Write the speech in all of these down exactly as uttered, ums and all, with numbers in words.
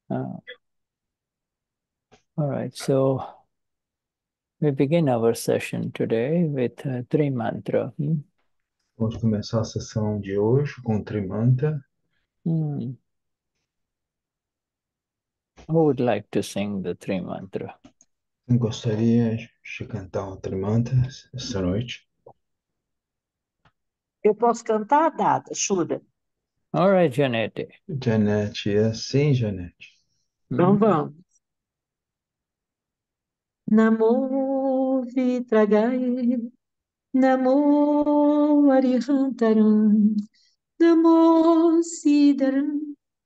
Uh, all right, so we begin our session today with uh, Tri Mantra. Hmm? Vamos começar a sessão de hoje com o Trimanta. Hmm. Who would like to sing the Tri Mantra? Gostaria de cantar o Trimanta esta noite. Eu posso cantar, Dada, Shuda? All right, Janete. Janete, é assim, Janete. Então Hmm? vamos. Namo Vitragai, Namo Arihantaram, Namo Sidaram,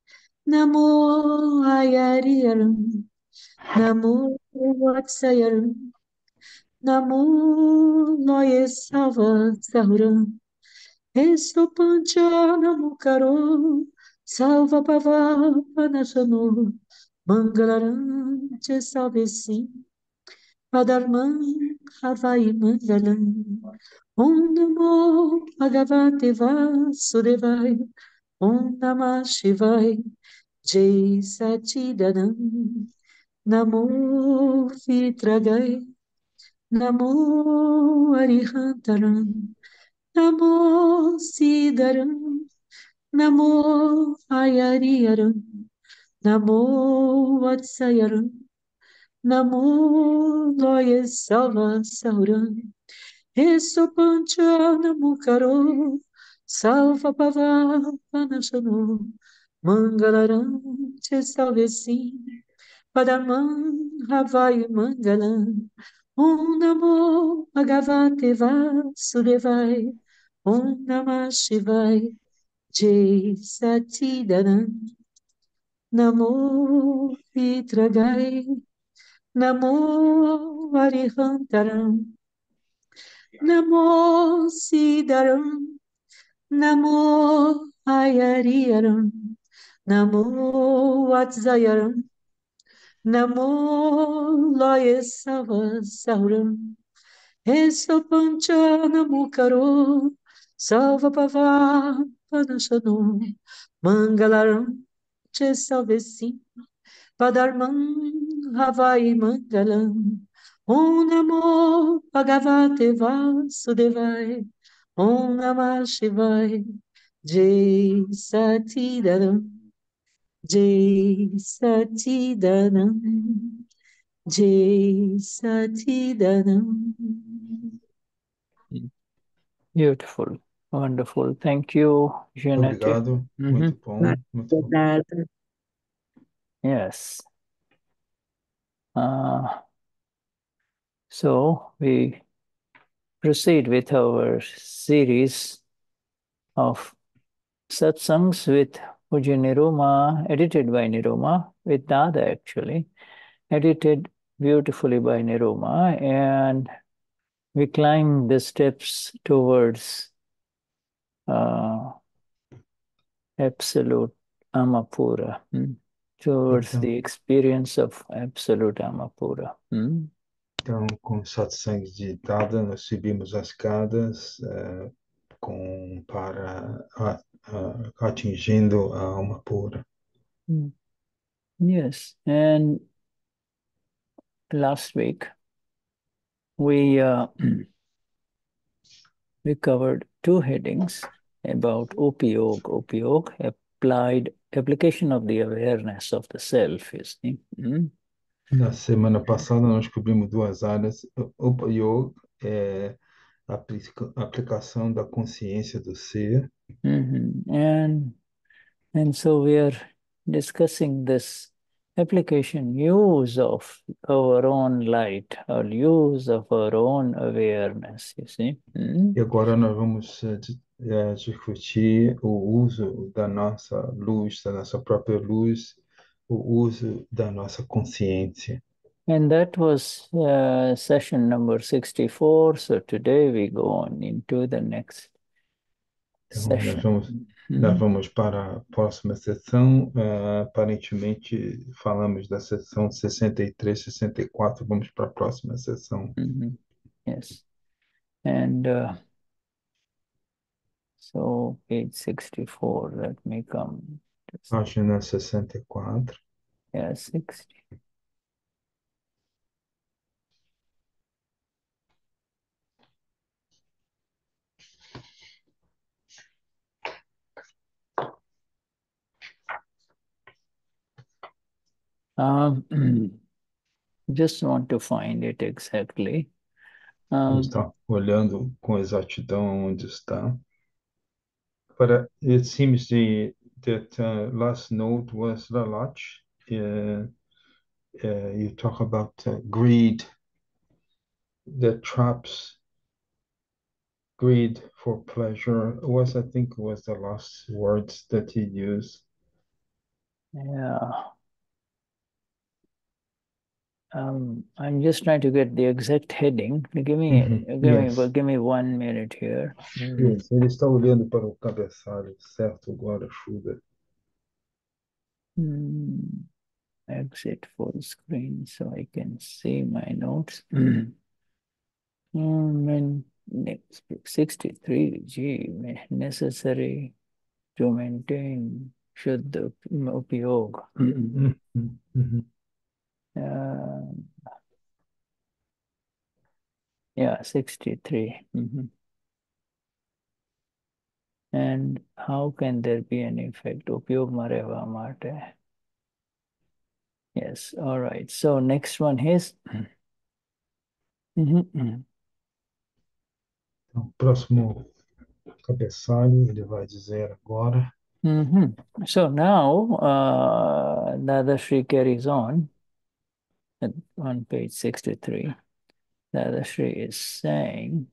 Namo Ayariyaram, Namo Vatsayaram, Namo Noyesava Sahuram, Estopancha Namukaro, Salva Pava Panasano, Mangalaram Te Salve Sim, Padarman Havai Mangalam, Om Namo Bhagavate Vasudevaya, Om Namah Shivaya, Jai Satidanam, Namo Vitragaya, Namo Arihantaram, Namo Sidaram, Namo Ayariyaram, Namo Vatsayaram, Namo Loye Salva Sauram, Esopancha Namukaro, Salva Pava Panashano, Mangalaram Te Salve Sim, Padamam Havai Mangalam, Om Namo Bhagavate Vasudevaya, Om Namah Shivaya, Jai Satidanam, Namo Vitragai, Namo Arihantaram, Namo Sidaram, Namo Ayariyaram, Namo Vatsayaram, Namo Loyesava Sauram, Esopancha Namukaro, Salva Pava Panashano, Mangalaram Te Salve Sim, Padarman Havai Mangalam, Om Namo Bhagavate Vasudevaya, Om Namah Shivaya, Jai Satidanam, Jai Satidanam, Jai Satidanam. Beautiful, wonderful. Thank you, Janete. Obrigado, Mhm. muito bom, muito bom. Obrigada. Yes. Uh, so we proceed with our series of satsangs with Puja Niruma, edited by Niruma, with Dada actually, edited beautifully by Niruma, and we climb the steps towards uh, absolute Amapura, hmm? towards Então, the experience of absolute Amapura. Hmm? então com o satsang de Dada, nós subimos as escadas eh, com, para a, a, atingindo a alma pura. Hmm. Yes, and last week we uh, we covered two headings about Upayog, Upayog, applied application of the awareness of the self, you see. Hmm? Na semana passada, nós cobrimos duas áreas. O Yoga é a aplica- aplicação da consciência do ser. Mhm. And and so we are discussing this application use of our own light or use of our own awareness, you see. Hmm? E agora nós vamos eh, di- eh, discutir o uso da nossa luz, da nossa própria luz, o uso da nossa consciência. And that was uh, session number sixty-four. So today we go on into the next Então, nós session. vamos, nós Mhm. vamos para a próxima sessão. Eh, aparentemente, falamos da sessão sessenta e três, sessenta e quatro. Vamos para a próxima sessão. Mhm. Yes. And uh, so page sixty-four, let me come. Página sessenta e quatro. Yeah, sixty. Um, just want to find it exactly. Ele Um, está olhando com exatidão onde está. But uh, it seems the, that uh, last note was Lalat. Uh, uh, you talk about uh, greed that traps greed for pleasure. Was I think was the last words that he used. yeah. Um, I'm just trying to get the exact heading. Give me, Mhm. give Yes. me, give me one minute here. Mhm. Yes. Ele está olhando para o cabeçalho, certo, agora, Shuda. Hmm. Exit full screen so I can see my notes. Um, and next sixty-three G necessary to maintain Shuddha Upyog. Mhm. Mhm. Uh, yeah, sixty-three. Mhm. And how can there be an effect? Upyog mareva mate. Yes, all right. So next one is. Mhm. Então, próximo cabeçalho, ele vai dizer agora. Mhm. So now uh, Dada Shri carries on at, on page sixty-three. Dada Shri is saying,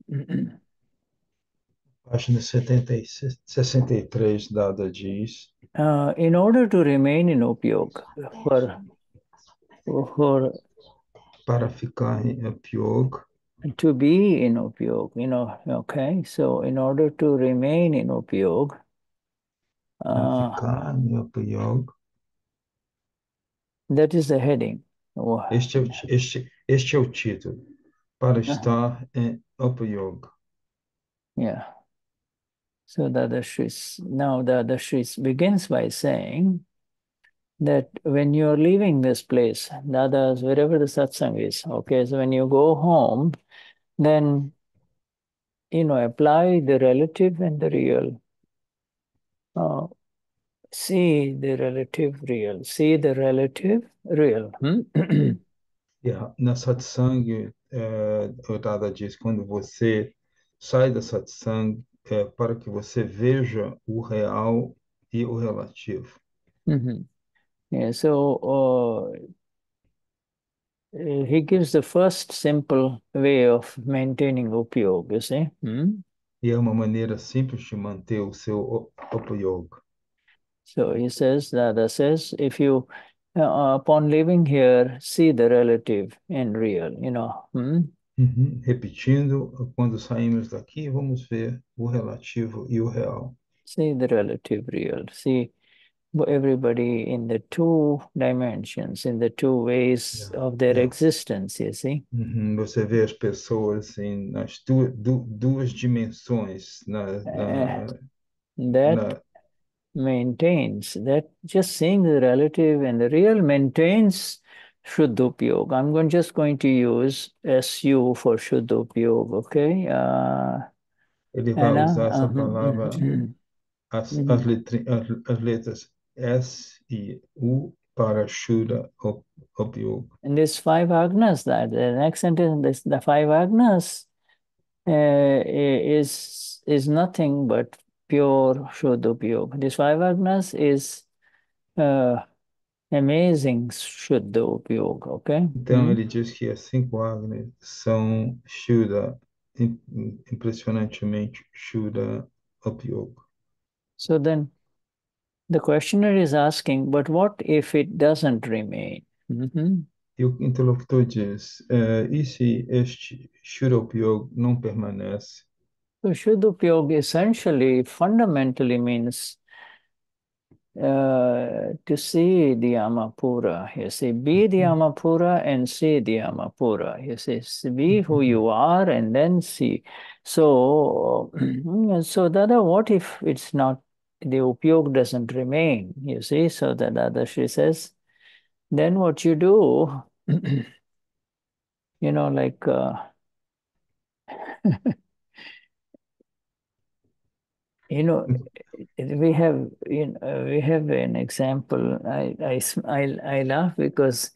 Página setenta e seis, sessenta e três, Dada diz. uh, in order to remain in Upyog, for, for Para ficar em Upyog, to be in Upyog, you know, okay, so in order to remain in Upyog, para uh, ficar em Upyog. that is the heading. Oh, Este é o, ti- este, este é o título. Para estar em Upyog. yeah. So Dada Shri, now Dada Shri begins by saying that when you're leaving this place, Dada's, wherever the satsang is, okay, so when you go home, then, you know, apply the relative and the real. Uh, see the relative real. See the relative real. Hmm? Yeah. Na satsang, é, o Dada diz, quando você sai da satsang, é, para que você veja o real e o relativo. Mhm. Yeah, so uh, he gives the first simple way of maintaining upyog, you see. Hmm? E é uma maneira simples de manter o seu Upyog. So he says, Dada says, if you, uh, upon leaving here, see the relative and real, you know. Hmm? Uhum. Repetindo, quando saímos daqui, vamos ver o relativo e o real. See the relative real. See everybody in the two dimensions, in the two ways Yeah. of their Yeah. existence, you see. Uhum. Você vê as pessoas assim, nas du du duas dimensões, na, Uh, na, that na, maintains, that just seeing the relative and the real maintains Shuddhopyog. I'm going, just going to use S U for Shuddhopyog, okay? Uh, ele vai Anna? usar essa palavra, Uh-huh. as, as, letri, as, as letras S e U para Shuddha Upyog. And these five agnas, that the next sentence, this, the five agnas uh, is is nothing but pure Shuddhopyog. These five agnas is uh, amazing Shuddhopyog, okay? Então, Hmm? ele diz que as cinco Agnis são Shuddha, im- impressionantemente Shuddha Upyog. So then the questioner is asking, but what if it doesn't remain? Mhm. E o interlocutor diz, eh, e se este Shuddha Upyog não permanece? So Shuddhopyog essentially, fundamentally means uh, to see the Amapura. You see, be the Amapura and see the Amapura. You see, be who you are and then see. So, so Dada, what if it's not, the Upyog doesn't remain? You see, so that Dada, she says, then what you do, you know, like uh, you know, we have you know, we have an example. I I s- I, I laugh because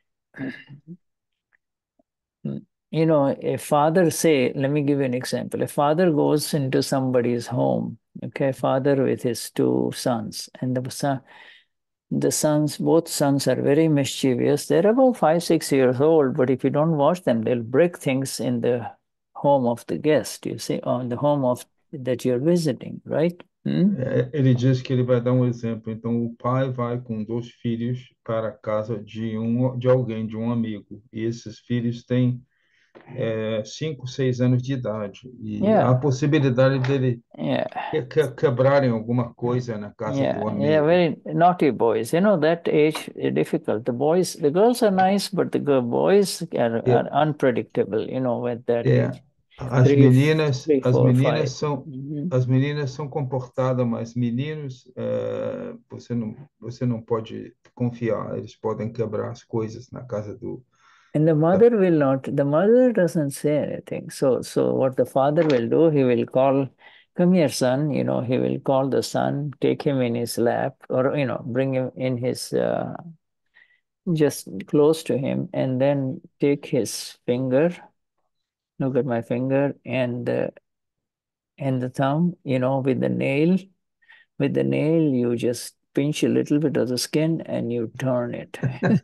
you know, a father say, let me give you an example. A father goes into somebody's home, okay, father with his two sons, and the son, the sons, both sons are very mischievous. They're about five, six years old, but if you don't watch them, they'll break things in the home of the guest, you see, on the home of that you're visiting, right? Hmm? É, ele diz que ele vai dar um exemplo. Então, o pai vai com dois filhos para a casa de um de alguém, de um amigo. E esses filhos têm é, cinco, seis anos de idade. E há a Yeah, possibilidade dele yeah. que, que, quebrarem alguma coisa na casa Yeah, do yeah, amigo. very naughty boys. You know, that age is difficult. The boys, the girls are nice, but the girl boys are, É, are unpredictable, you know, at that é, age. as Three, meninas, three, as four, meninas five. são Mhm. as meninas são comportadas, mas meninos, é, você não você não pode confiar. Eles podem quebrar as coisas na casa do And the da, mother will not, the mother doesn't say anything. So, so what the father will do, he will call, come here, son, you know, he will call the son, take him in his lap, or, you know, bring him in his, uh, just close to him, and then take his finger, look at my finger, and uh, and the thumb, you know, with the nail, with the nail, you just pinch a little bit of the skin and you turn it.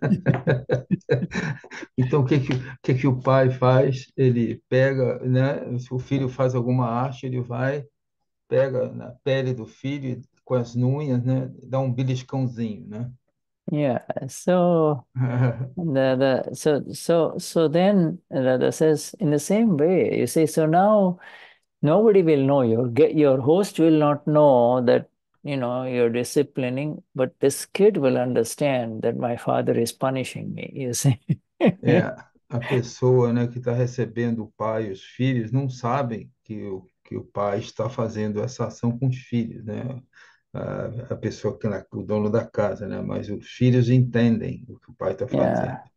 Então, o que que, o que que o pai faz? Ele pega, né? Se o filho faz alguma arte, ele vai, pega na pele do filho e com as unhas, né? Dá um beliscãozinho, né? Yeah. So the, the so so so then the, the says in the same way, you say, so now nobody will know, your get your host will not know that you know you're disciplining, but this kid will understand that my father is punishing me, you see. É, a pessoa, né, que está recebendo o pai e os filhos não sabem que o, que o pai está fazendo essa ação com os filhos, né? A, a pessoa que é o dono da casa, né? Mas os filhos entendem o que o pai está fazendo. Yeah.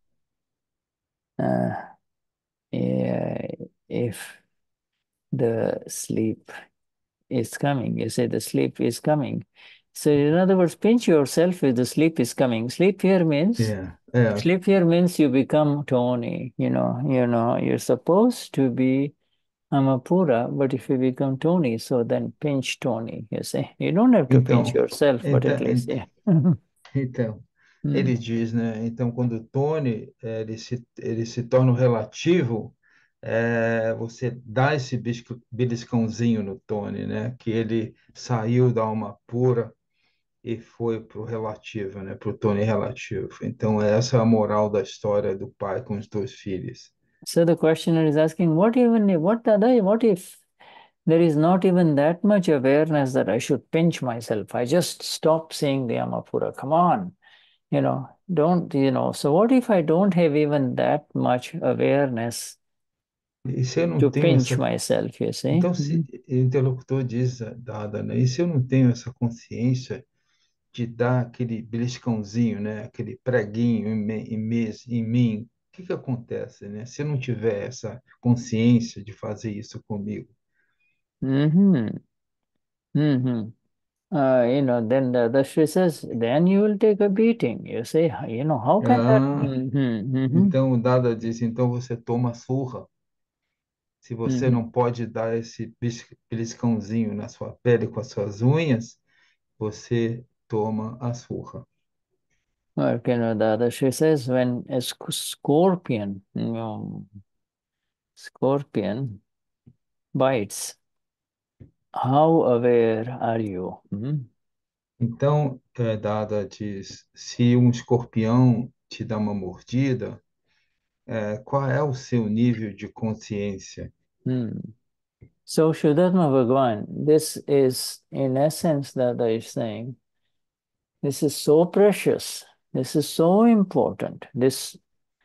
Uh, yeah. If the sleep is coming, you say the sleep is coming. So in other words, pinch yourself if the sleep is coming. Sleep here means É, é. sleep here means you become Tony. You know, you know, you're supposed to be Amapura, but if you become Tony, so then pinch Tony, you say. You don't have to pinch Então, yourself, but então, at least, yeah. então, Mm. ele diz, né? Então, quando o Tony eh, ele se, ele se torna o relativo, eh, você dá esse bisco- beliscãozinho no Tony, né? Que ele saiu da alma pura e foi para o relativo, né? Para o Tony relativo. Então, essa é a moral da história do pai com os dois filhos. So the questioner is asking, what even what other what if there is not even that much awareness that I should pinch myself? I just stop seeing the Amapura. Come on, you know, don't you know? So what if I don't have even that much awareness E se eu não to tenho pinch essa. myself? You see? Então, se Mhm. o interlocutor diz, Dada, né? E se eu não tenho essa consciência de dar aquele beliscãozinho, né? Aquele preguinho em, me- em, mes- em mim, o que que acontece, né? Se eu não tiver essa consciência de fazer isso comigo? Mm-hmm. Mm-hmm. Uh, you know, then the, the Sri says, then you will take a beating. You say, you know, how can that? Ah, Mm-hmm. Mm-hmm. então o Dada diz, então você toma surra. Se você Mm-hmm. não pode dar esse bis- beliscãozinho na sua pele com as suas unhas, você toma a surra. Or, you know, the, the Sri says, when a sc- scorpion, you know, scorpion bites, how aware are you? Mhm. Então, é, Dada diz, se um escorpião te dá uma mordida, é, qual é o seu nível de consciência? Hmm. So Shuddharma Bhagavan, this is in essence that I is saying, this is so precious, this is so important, this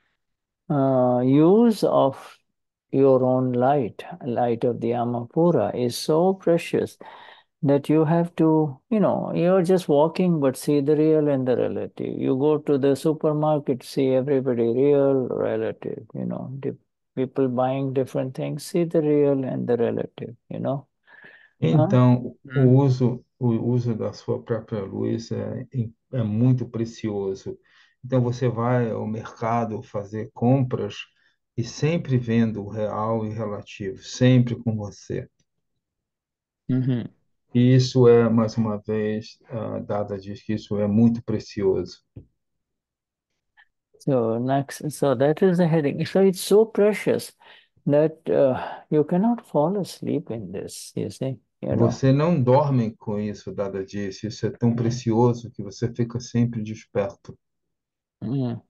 uh, use of your own light, light of the Amapura is so precious that you have to, you know, you're just walking, but see the real and the relative. You go to the supermarket, see everybody real, relative, you know, the people buying different things, see the real and the relative, you know. Huh? Então, o Mm. uso, o uso da sua própria luz é, é muito precioso. Então, você vai ao mercado fazer compras e sempre vendo o real e relativo, sempre com você. Hmm. E isso é, mais uma vez, a Dada diz que isso é muito precioso. So next, so that is the heading. So it's so precious that uh, you cannot fall asleep in this, you see, you know. Você não dorme com isso, Dada disse. Isso é tão precioso que você fica sempre desperto. Mm.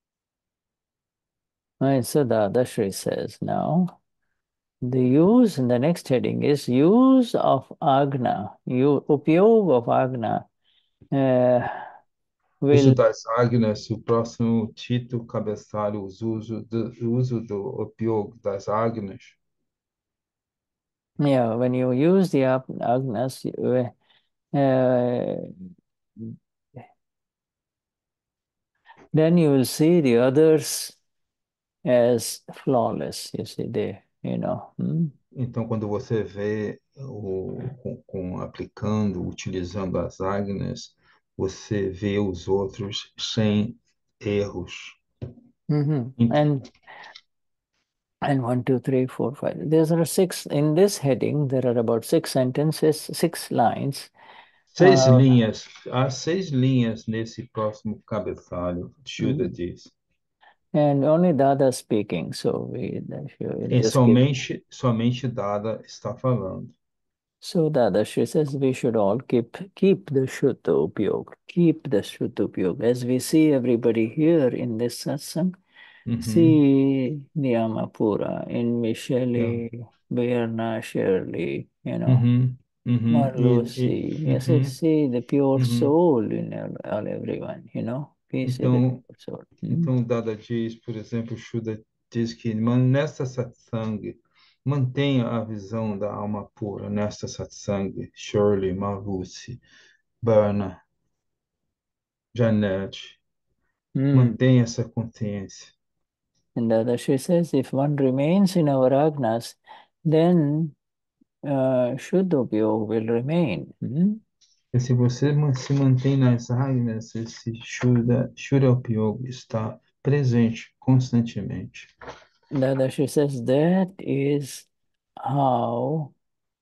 Right, so the Dashri says now, the use in the next heading is use of Agna, you, upyog of Agna uh, Uso will, das águias, o próximo título cabeçalho, o uso do, o uso do opioide das águias. yeah, when you use the Ag- Agnas, you, uh, then you will see the others as flawless, you see, they, you know. Hmm? Então, quando você vê o, com, com- aplicando, utilizando as águias, você vê os outros sem erros. Mhm. Ent- And and one, two, three, four, five. There are six in this heading. There are about six sentences, six lines. Seis Uh, linhas, há seis linhas nesse próximo cabeçalho, Shuddha mm, diz. and only Dada speaking, so we we'll E just keep. somente, somente Dada está falando. So Dada she says we should all keep keep the Shuddha Upyog, keep the Shuddha Upyog. As we see everybody here in this satsang, Uhum. see Niyamapura in É. Michelle, Bierna, Shirley, you know. Uhum. Uhum. E, e- Marlusi, yes, I uhum. see the pure Uhum. soul in all, all everyone, you know. We see the Então, pure soul. Hmm? então, Dada diz, por exemplo, Shuddha diz que man- nesta satsang, mantenha a visão da alma pura nesta satsang, Shirley, Marusi, Berna, Janet, Hmm. mantenha essa consciência. And the other she says, if one remains in our agnas, then uh, Shuddhopyog will remain. Hmm? E se você man- se mantém nas águias, esse Shuddha, Shuddha Yoga está presente constantemente. The other she says, that is how,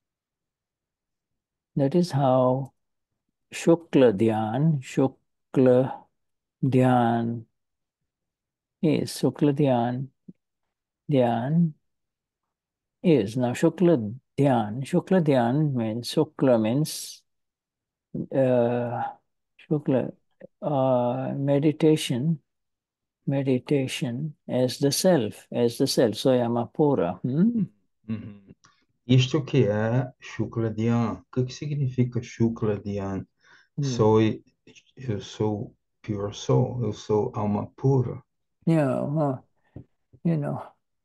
that is how Shukla Dhyan, Shukla Dhyan is, Shukla Dhyan, Dhyan is. Now, Shukla Dhyan, Shukla Dhyan means, Shukla means uh, Shukla, uh, meditation, meditation as the self, as the self. So, Yamapura. Hmm? Uhum. Isto que é Shukla Dhyan. O que que significa Shukla Dhyan? Hmm. Sou, eu sou pure soul, eu sou alma pura. Yeah, uh, you know,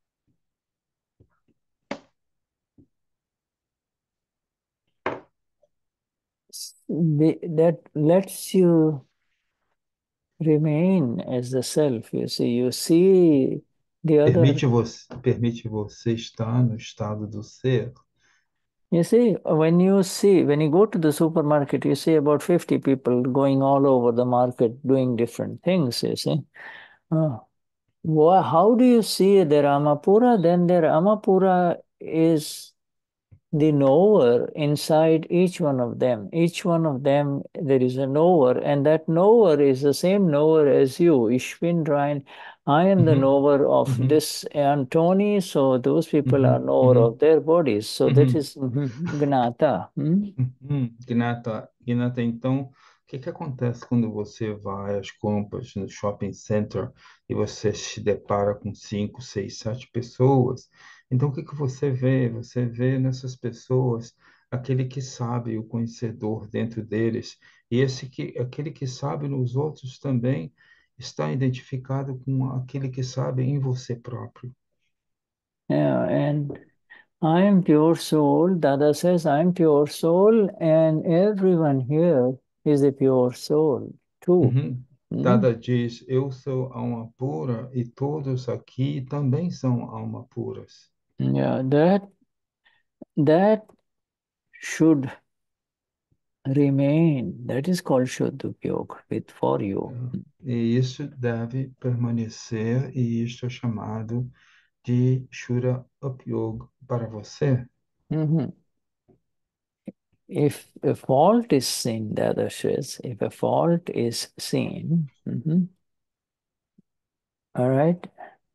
the, that lets you remain as the self. You see, you see the other. Permite você, permite você estar no estado do ser. You see, when you see, when you go to the supermarket, you see about fifty people going all over the market doing different things, you see. Uh, wha- how do you see their Amapura? Then their Amapura is the knower inside each one of them. Each one of them, there is a knower, and that knower is the same knower as you, Ishwin Ryan. I am the Uhum. knower of Uhum. this Antony, so those people are Uhum. knower Uhum. of their bodies. So that Uhum. is mhm, Gnata. Hmm? Hum, Gnata, Gnata, então, o que que acontece quando você vai às compras no shopping center e você se depara com cinco, seis, sete pessoas? Então, o que que você vê? Você vê nessas pessoas aquele que sabe, o conhecedor dentro deles, e esse que, aquele que sabe nos outros também está identificado com aquele que sabe em você próprio. Yeah, and I am pure soul. Dada says, I am pure soul, and everyone here is a pure soul too. Uhum. Hmm? Dada diz, eu sou alma pura e todos aqui também são alma puras. Yeah, that that should remain. That is called Shuddha with for you. E isso deve permanecer, e isto é chamado de Shura Upyog para você. Mhm. If a fault is seen, the other says, if a fault is seen, mhm, all right,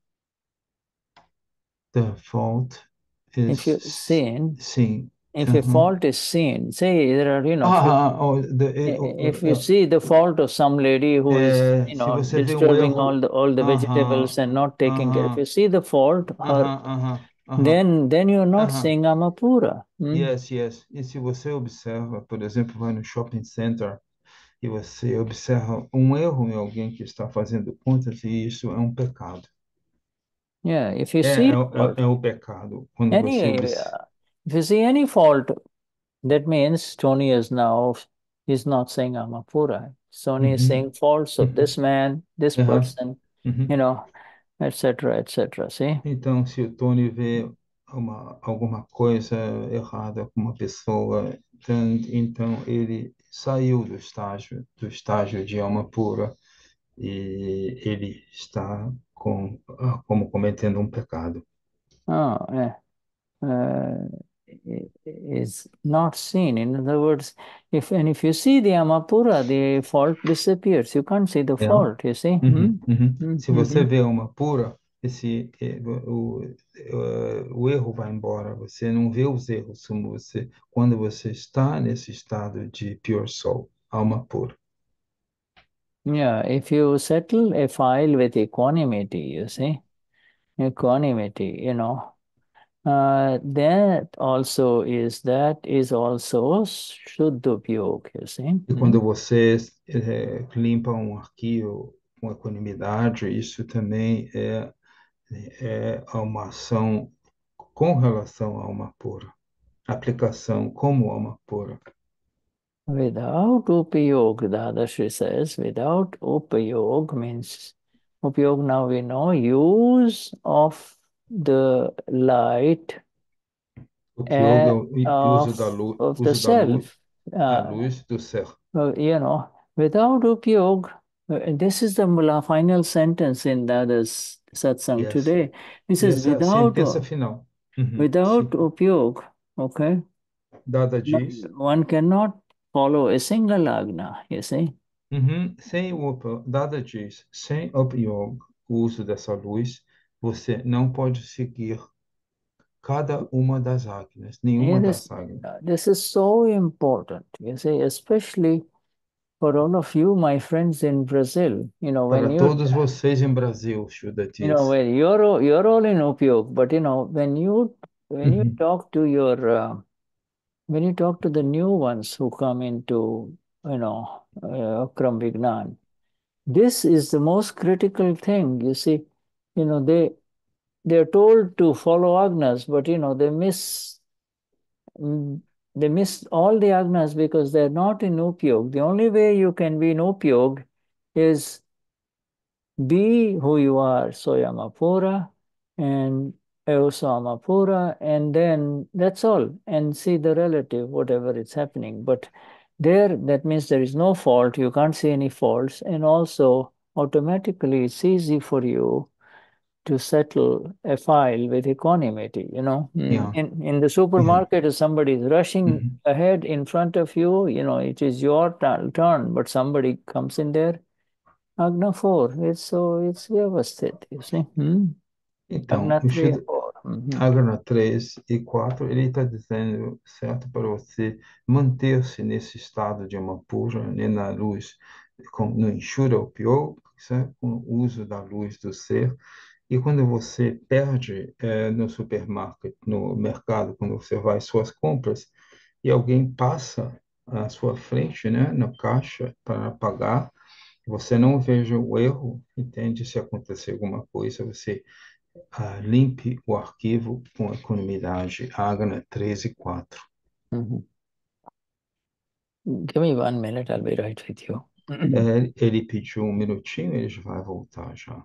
The fault if you is seen, sim. if a Uhum. fault is seen, say there are, you know, if you, Ah, oh, the, eh, oh, if you oh, see the fault of some lady who is, é, you se know, você vê um disturbing all erro, the all the vegetables aham, and not taking care, if you aham, see the fault, her, aham, aham, aham, then then you're not aham. saying Amapura. Hmm? Yes, yes. E se você observa, por exemplo, vai no shopping center e você observa um erro em alguém que está fazendo contas, e isso é um pecado. Yeah, if you É, see é, fault, é, é o pecado. Quando você any, observa. uh, if you see any fault, that means Tony is now, he's not saying Amapura. Tony is Uhum, saying faults of this uhum, man, this aham, person, you uhum. know, et cetera, et cetera. See? Então, se o Tony vê uma, alguma coisa errada com uma pessoa, então, então ele saiu do estágio, do estágio de alma pura e ele está com, ah, como cometendo um pecado. Oh, yeah. Uh, is not seen. In other words, if and if you see the Amapura, the fault disappears. You can't see the É. fault, you see? Hmm? Uhum, uhum. Se você Mm-hmm. vê uma pura, esse, eh, o, o, o erro vai embora. Você não vê os erros como você, quando você está nesse estado de pure soul, alma pura. Yeah, if you settle a file with equanimity, you see, equanimity, you know, uh, that also is that is also Shuddhopyog, you see. E Hmm? quando você eh, limpa um arquivo com equanimidade, isso também é, é uma ação com relação a alma pura, aplicação como alma pura. Without upayog, Dadashi says, without upayog means upayog now we know use of the light O yoga é uh, o uso da of luz, of the uso da luz, self. a Uh, luz do ser. uh, you know, without upayog, uh, this is the mula- final sentence in Dada's satsang Yes. today. He E says, essa é a without sentença final. Uhum. without Sim. upayog, okay, Dada no, diz, one cannot follow a single agna, you see. uhum, sem o upa, Dada diz, sem o yoga, o uso dessa luz, você não pode seguir cada uma das águias, Yeah, nenhuma this, das águias. uh, this is so important, you see, especially for all of you, my friends in Brazil. You know, when Para you, todos vocês em Brasil, Shuddha you know, diz. when you're all- you're all in Upyog, but you know, when you when you Uhum. talk to your uh, when you talk to the new ones who come into, you know, uh, Akram Vignan, this is the most critical thing. You see, you know, they they're told to follow agnas, but you know, they miss mm, they miss all the agnas because they're not in upyog. The only way you can be in upyog is be who you are, soyamapura and eosamapura, and then that's all, and see the relative, whatever is happening. But there, that means there is no fault, you can't see any faults, and also automatically it's easy for you to settle a file with equanimity, you know. Mm. Yeah. In in the Yeah. supermarket, if somebody is rushing Uhum. ahead in front of you, you know, it is your turn, turn, but somebody comes in there, Agna four, it's so it's Vyavasthit, you see. Hmm? Então, Agna o three and Shuddha, four. Mhm. Agna três e quatro, ele está dizendo certo para você manter-se nesse estado de uma pura, né, na luz, com, no Enxura o pior, certo? Com o uso da luz do ser. E quando você perde eh, no supermercado, no mercado, quando você vai às suas compras, e alguém passa à sua frente, né, na caixa para pagar, você não veja o erro, entende? Se acontecer alguma coisa, você Ah, limpe o arquivo com equanimidade. Agna treze quatro. Mhm. Give me one minute, I'll be right with you. É, ele pediu um minutinho, ele já vai voltar já.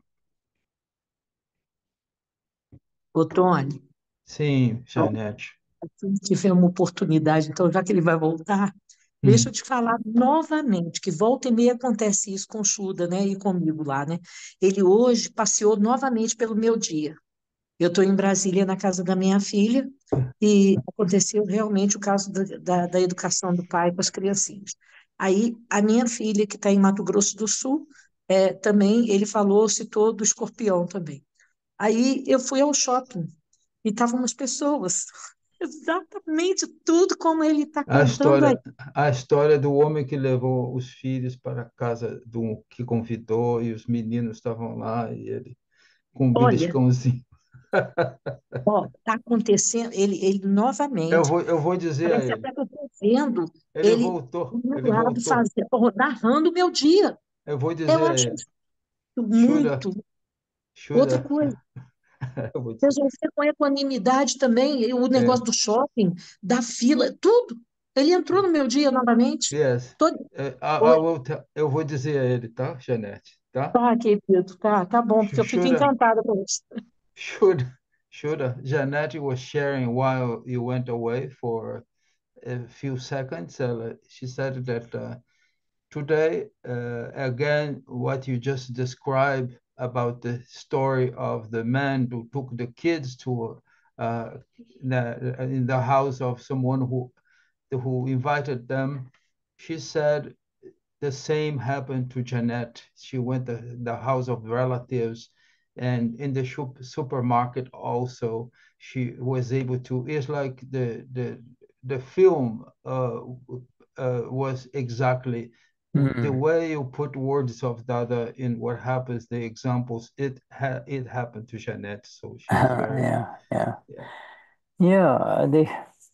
Ô, Tony, Sim, então, Janete. se tiver uma oportunidade, então, já que ele vai voltar, deixa eu Hum, te falar novamente, que volta e meia acontece isso com o Chuda, né, e comigo lá, né? Ele hoje passeou novamente pelo meu dia. Eu estou em Brasília, na casa da minha filha, e aconteceu realmente o caso da, da, da educação do pai com as criancinhas. Aí, a minha filha, que está em Mato Grosso do Sul, é, também, ele falou, citou do escorpião também. Aí, eu fui ao shopping, e estavam umas pessoas, exatamente tudo como ele está a contando aí. história, a história do homem que levou os filhos para a casa do que convidou e os meninos estavam lá e ele com um Olha, beliscãozinho. ó, está acontecendo, ele, ele Eu novamente, vou, eu vou dizer a parece ele. até que eu estou vendo Ele ele voltou, do meu ele lado voltou. fazendo, narrando o meu dia. Eu vou Eu dizer a acho ele. isso Shura, muito. Outra Shura. coisa, Eu vou dizer. resolver com equanimidade também, e o negócio É, do shopping, da fila, tudo. Ele entrou no meu dia novamente. yes. Todo... É, I, I Oi, will te- eu vou dizer a ele, tá, Janete? Tá? tá, querido, tá, tá bom, porque eu fico Shura, encantada com isso. should should Janette was sharing while you went away for a few seconds. Uh, she said that uh, today, uh, again, what you just described about the story of the man who took the kids to uh, the, in the house of someone who who invited them. She said the same happened to Jeanette. She went to the house of relatives, and in the supermarket also, she was able to. It's like the the the film uh, uh, was exactly the Mm. way you put words of Dada in what happens, the examples. It ha- it happened to Jeanette, so she was very Yeah, yeah. yeah. Yeah, they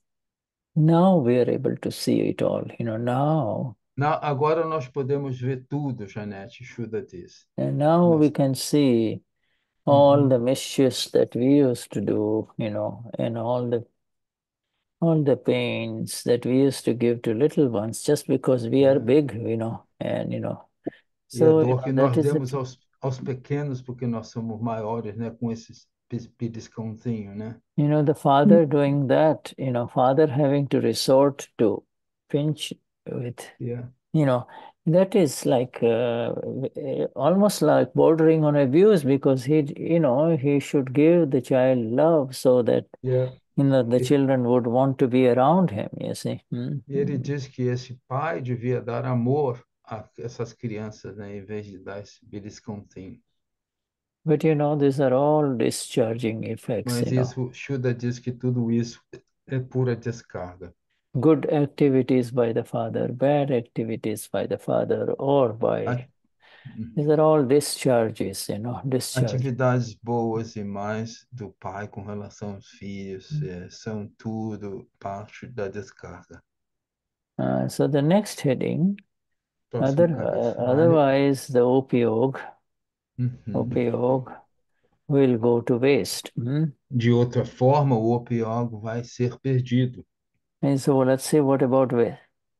now we are able to see it all, you know, now. Na, agora nós podemos ver tudo, Janete, Shuda diz. And now we Nós, can see all uhum, the mischiefs that we used to do, you know, and all the all the pains that we used to give to little ones just because we are é. big, you know, and you know. E a So, you dor know, que that nós is demos it. aos, aos pequenos, porque nós somos maiores, né? Com esses beliscãozinho, né? You know, the father doing that, you know, father having to resort to pinch with, Yeah. you know, that is like uh, almost like bordering on abuse because he, you know, he should give the child love so that, Yeah. you know, the E, children would want to be around him, you see. Hmm? e ele diz que esse pai devia dar amor a essas crianças, né? Em vez de dar esse beliscãozinho. But, you know, these are all discharging effects, Mas you know. isso, Shuda diz que tudo isso é pura descarga. Good activities by the father, bad activities by the father, or by, A- uhum. these are all discharges, you know, discharge. Atividades boas e mais do pai com relação aos filhos é, são tudo parte da descarga. Uh, so the next heading, other, Próximo uh, cabeçalho. otherwise the opioid, Uhum. opioid will go to waste. Hmm? De outra forma, o opiáceo vai ser perdido. And so let's see what about waste.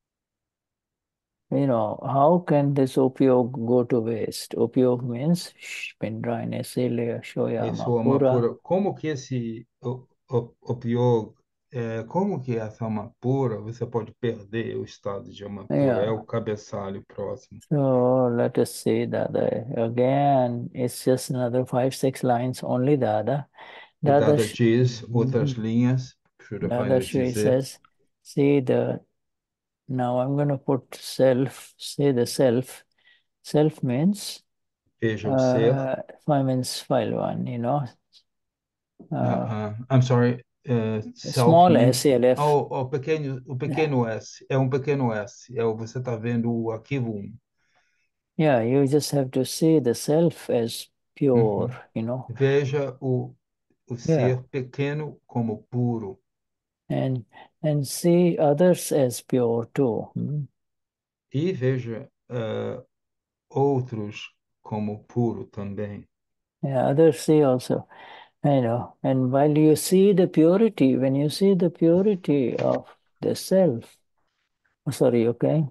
You know, how can this opioid go to waste? Opioid means Pindrina, Celia, Esse Shoyama, é uma Pura. pura. Como que esse o- o- opioide, é, como que essa Amapura, você pode perder o estado de Amapura? É Yeah. o cabeçalho próximo. So let us see Dada. Again, it's just another five, six lines, only Dada. E Dada, Dada sh- diz outras Mhm. linhas, Shura vai Dada nos Shri dizer, says, see the, now I'm going to put self, say the self. Self means, veja o ser. uh, five means file one, you know, Uh, uh, uh, I'm sorry, uh, self small means. S L F. Oh, o pequeno, o pequeno S, é um pequeno S, é o, você está vendo o arquivo um. Yeah, you just have to see the self as pure, Uhum. you know. Veja o, o Yeah, ser pequeno como puro and and see others as pure too. Hmm? e veja uh, outros como puro também. Yeah, others see also. I know. And while you see the purity, when you see the purity of the self, oh, sorry, okay?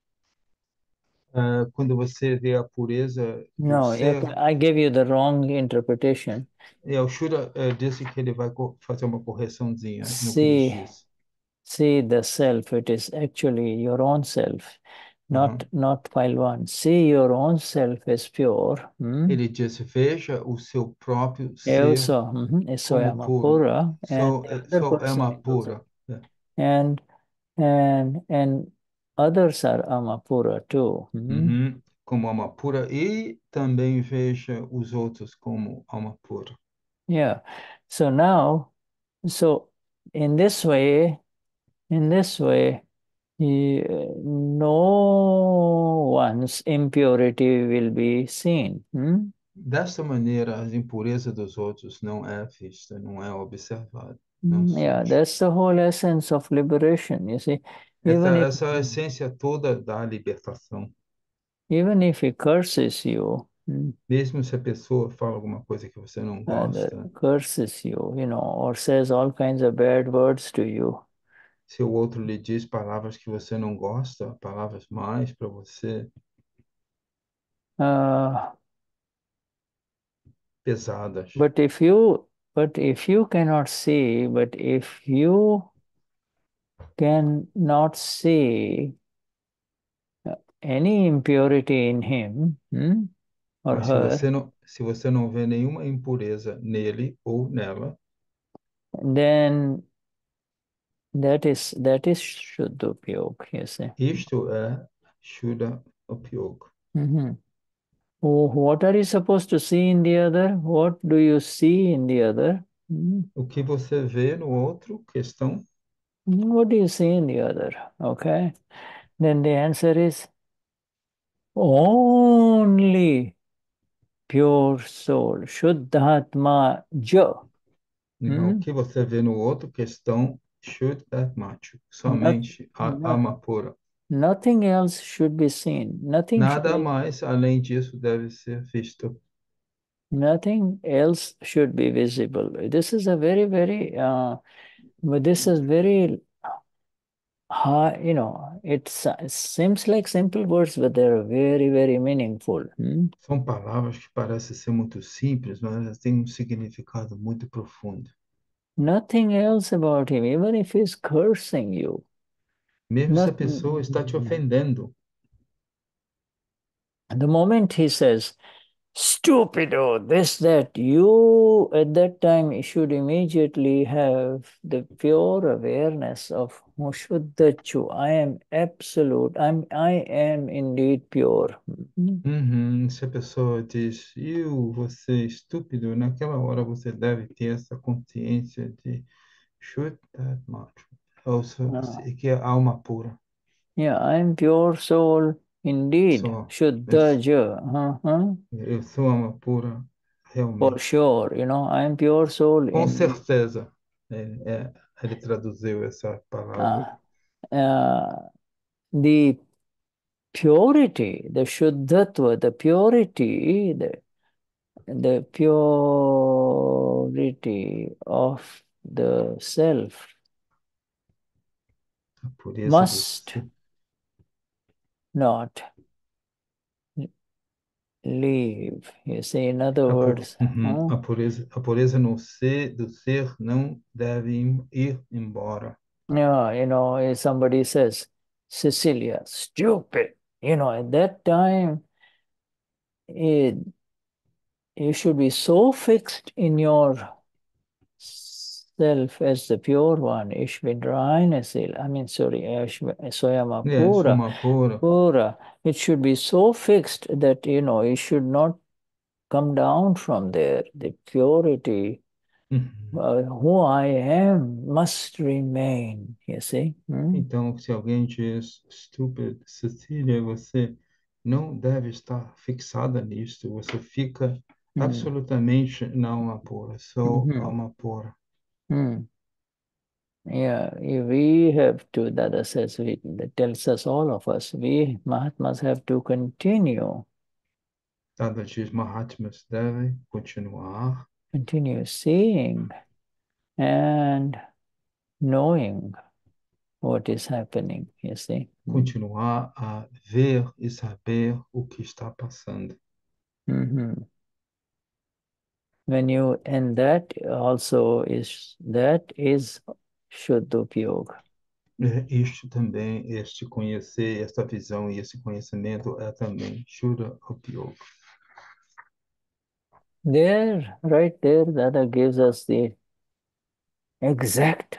Ah, quando você vê a pureza do No, ser, okay, I gave you the wrong interpretation. e o Shura eh, disse que ele vai co- fazer uma correçãozinha no que ele See, disse. see the self, it is actually your own self, not Aham. not file one. See your own self as pure. Hmm? Ele disse: veja o seu próprio ser Also, mhm, so como puro. Pura, and Sou, the eh, other sou é person uma is also, pura. É. and and and others are Amapura too. Hmm? Uhum. Como alma pura. E também veja os outros como alma pura. Yeah. So now, so in this way, in this way, he- no one's impurity will be seen. Hmm? Desta maneira, a impureza dos outros não é vista, não é observada, não Mm, yeah, surge. that's the whole essence of liberation. You see, Essa, even if essa é a essência toda da libertação. even if he curses you, mm, Mesmo se a pessoa fala alguma coisa que você não uh, the- gosta, curses you, you know, or says all kinds of bad words to you, se o outro lhe diz palavras que você não gosta, palavras mais para você uh, pesadas. but if you but if you cannot see, but if you cannot see uh, any impurity in him, mm, or Mas se você her, não, se você não vê nenhuma impureza nele ou nela, then that is that is Shuddha, you see. isto é Shuddha Upyoga. Mhm. Oh, what are you supposed to see in the other? What do you see in the other? Mm. O que você vê no outro, questão, What do you see in the other? Okay. Then the answer is only pure soul. Shuddhatma ja. né? O Mm. que você vê no outro, questão, Shuddha Machu, Not, somente a no, alma pura. nothing else should be seen. Nothing should Nada mais além disso deve ser visto. nothing else should be visible. This is a very, very uh, but this is very Ha, you know, it's, it seems like simple words, but they're very, very meaningful. Hmm? São palavras que parecem ser muito simples, mas elas têm um significado muito profundo. Nothing else about him, even if he's cursing you. Mesmo se a Not, pessoa está te ofendendo, the moment he says, stupido, this, that, you at that time should immediately have the pure awareness of Mushuddhachu. I am absolute. I'm I am indeed pure. Hmm? uhum, se a pessoa diz, eu, você é estúpido, naquela hora você deve ter essa consciência de Shuddha Machu, ou Ah, seja, que é a alma pura. yeah, I am pure soul indeed. Só, eu, Shuddha ja. Uh-huh. eu sou alma pura, For realmente. sure, you know, I am pure soul Com indeed. certeza, é, é, ele traduziu essa palavra. Ah, uh, the purity, the Shuddhatva, the purity, the, the purity of the self A pureza do must ser. not leave. You see, in other A, pu- words, uhum, huh? a pureza, a pureza no ser, do ser não deve im- ir embora. Yeah, you know, if somebody says, Cecilia, stupid, you know, at that time, it, you should be so fixed in your self as the pure one, Ishvidrainasil, I mean, sorry, Ishvi- Soyama É, sou Pura, uma pura. Pura. It should be so fixed that, you know, it should not come down from there. The purity, Uhum. uh, who I am, must remain, you see? Hmm? Então, se alguém diz, stupid, Cecília, você não deve estar fixada nisto, você fica Hmm. absolutamente na alma pura, sou Mhm. alma pura. Hmm. Yeah, we have to, Dada says, we, that tells us, all of us, we Mahatmas have to continue Dada diz, Mahatmas devem continuar continue seeing and knowing what is happening, you see. Continuar a ver e saber o que está passando. Mm-hmm. When you, and that also is, that is Shuddhopyog. É, isto também, este conhecer, esta visão e esse conhecimento é também Shura Upyoga. There, right there, Dada gives us the exact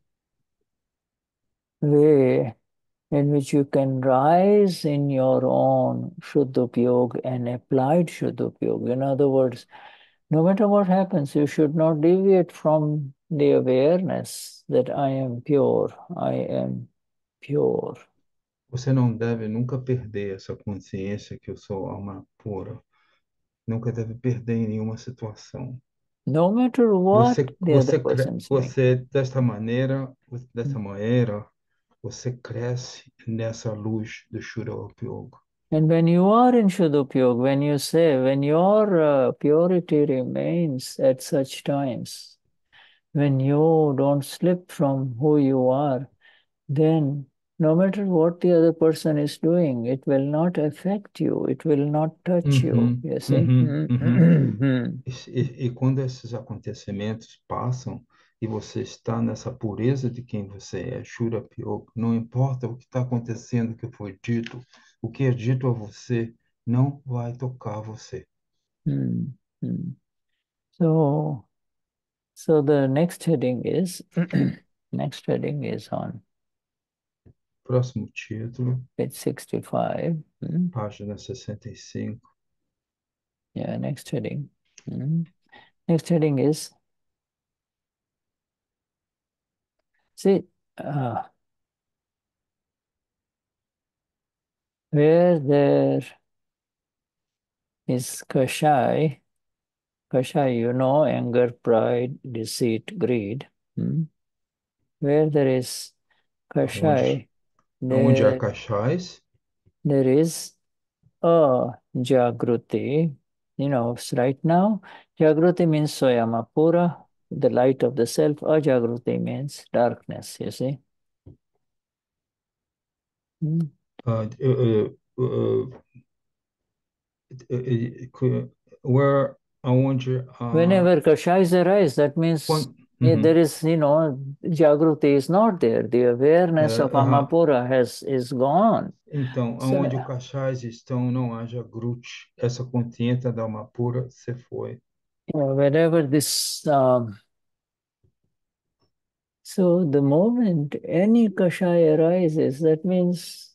way in which you can rise in your own Shuddhopyog and applied Shuddhopyog. In other words, no matter what happens, you should not deviate from the awareness that I am pure, I am pure. Você não deve nunca perder essa consciência que eu sou alma pura. Nunca deve perder em nenhuma situação. No matter what Você, the other você, person cre- is doing. você desta maneira, dessa maneira, você cresce nessa luz do Shura Upyoga. And when you are in Shuddhopyog, when you say, when your uh, purity remains at such times, when you don't slip from who you are, then no matter what the other person is doing, it will not affect you. It will not touch you. Uhum, You see? uhum, uhum. Mm. E, e- e quando esses acontecimentos passam e você está nessa pureza de quem você é, Shura Pyoga, não importa o que está acontecendo, o que foi dito, o que é dito a você, não vai tocar você. Mm. Mm. So, so the next heading is next heading is on Próximo título, page sixty-five. Mm. página sessenta e cinco. Yeah, next heading. Mm. Next heading is, see, uh, where there is Kashai, Kashai, you know, anger, pride, deceit, greed. Hmm? Where there is Aonde, Kashai, aonde há there, cachais, there is a Jagruti. You know, right now, Jagruti means Soyama Pura, the light of the self. Ajagruti means darkness, you see. Hmm? uh, uh, uh, uh, where, aonde há... Whenever Kashais arise, that means Quando, eh, uhum, there is, you know, Jagruti is not there. The awareness é, of aham. Amapura has is gone. Então, So, aonde os cachais estão, não haja grute. Essa consciência da alma pura se foi. you know, wherever this, um, so the moment any Kashai arises, that means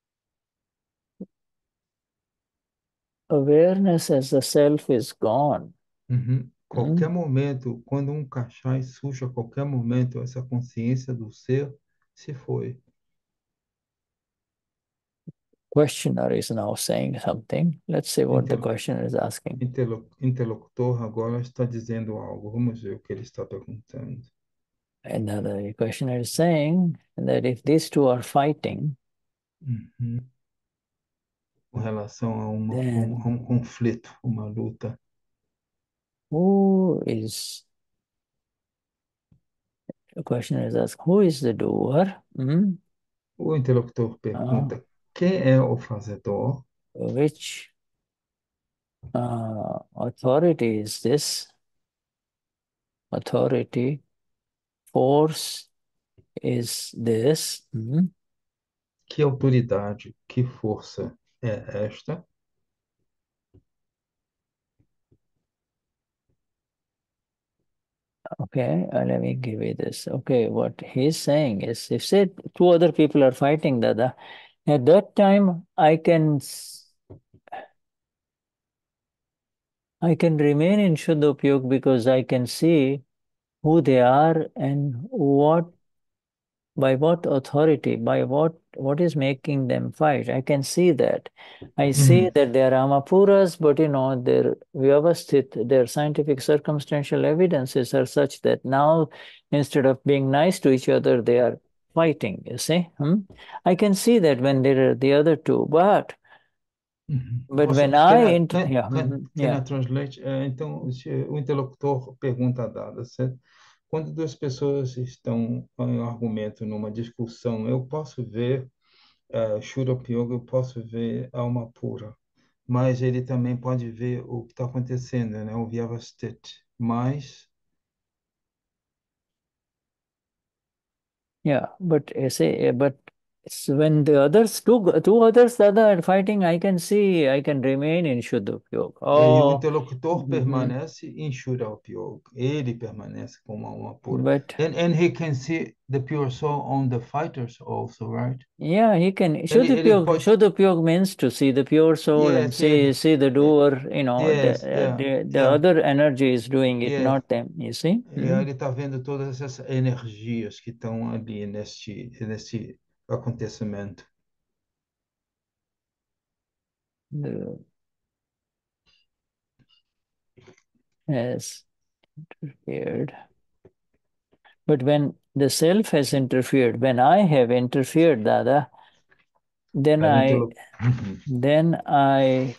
awareness as the self is gone. Uhum. Hmm? Qualquer momento, quando um cachai surge, a qualquer momento, essa consciência do ser se foi. Questioner is now saying something. Let's see what the Interlo- questioner is asking. interlo- interlocutor agora está dizendo algo. Vamos ver o que ele está perguntando. Another questioner is saying that if these two are fighting, Uhum. Com relação a, uma, um, a then um conflito, uma luta. who is, the questioner is asked, who is the doer? Hmm? O interlocutor Uh, pergunta: quem é o fazedor? which uh, authority is this? Authority, force is this? Hmm? Que autoridade, que força é esta? Okay, uh, let me give you this. Okay, what he's saying is, if say two other people are fighting, Dada, at that time I can s- I can remain in Shuddhopyog because I can see who they are and what by what authority, by what what is making them fight. I can see that. I see Uhum. that they are Amapuras, but you know, their Vyavasthit, their scientific circumstantial evidences are such that now instead of being nice to each other, they are fighting, you see. Hmm? I can see that when there are the other two, but Uhum. But Você, when I, can I, int can, yeah, can, mhm, can I yeah, translate? Eh, então, se o interlocutor pergunta dada, certo? Quando duas pessoas estão em um argumento, numa discussão, eu posso ver uh, Shurup Yoga, eu posso ver alma pura, mas ele também pode ver o que está acontecendo, né? O Vyavasthit. Mas, yeah. But you say, uh, but it's when the others, two, two others that are fighting, I can see, I can remain in Shuddha Yoga. e aí o Oh, interlocutor mhm. permanece em Shurup Yoga. Ele permanece como alma pura. But And, and he can see the pure soul on the fighters also, right? yeah, he can. Ele, ele Shuddhapyog, pode... Shuddhapyog means to see the pure soul and Yes, see yes, see the doer. You know, the yes, uh, yeah, the the yeah, other energy is doing it, yeah. not them. You see? E aí Hmm? ele está vendo todas essas energias que estão ali neste, neste acontecimento. The, has interfered. But when the self has interfered, when I have interfered, Dada, then Aí o I interlo- Uhum. then I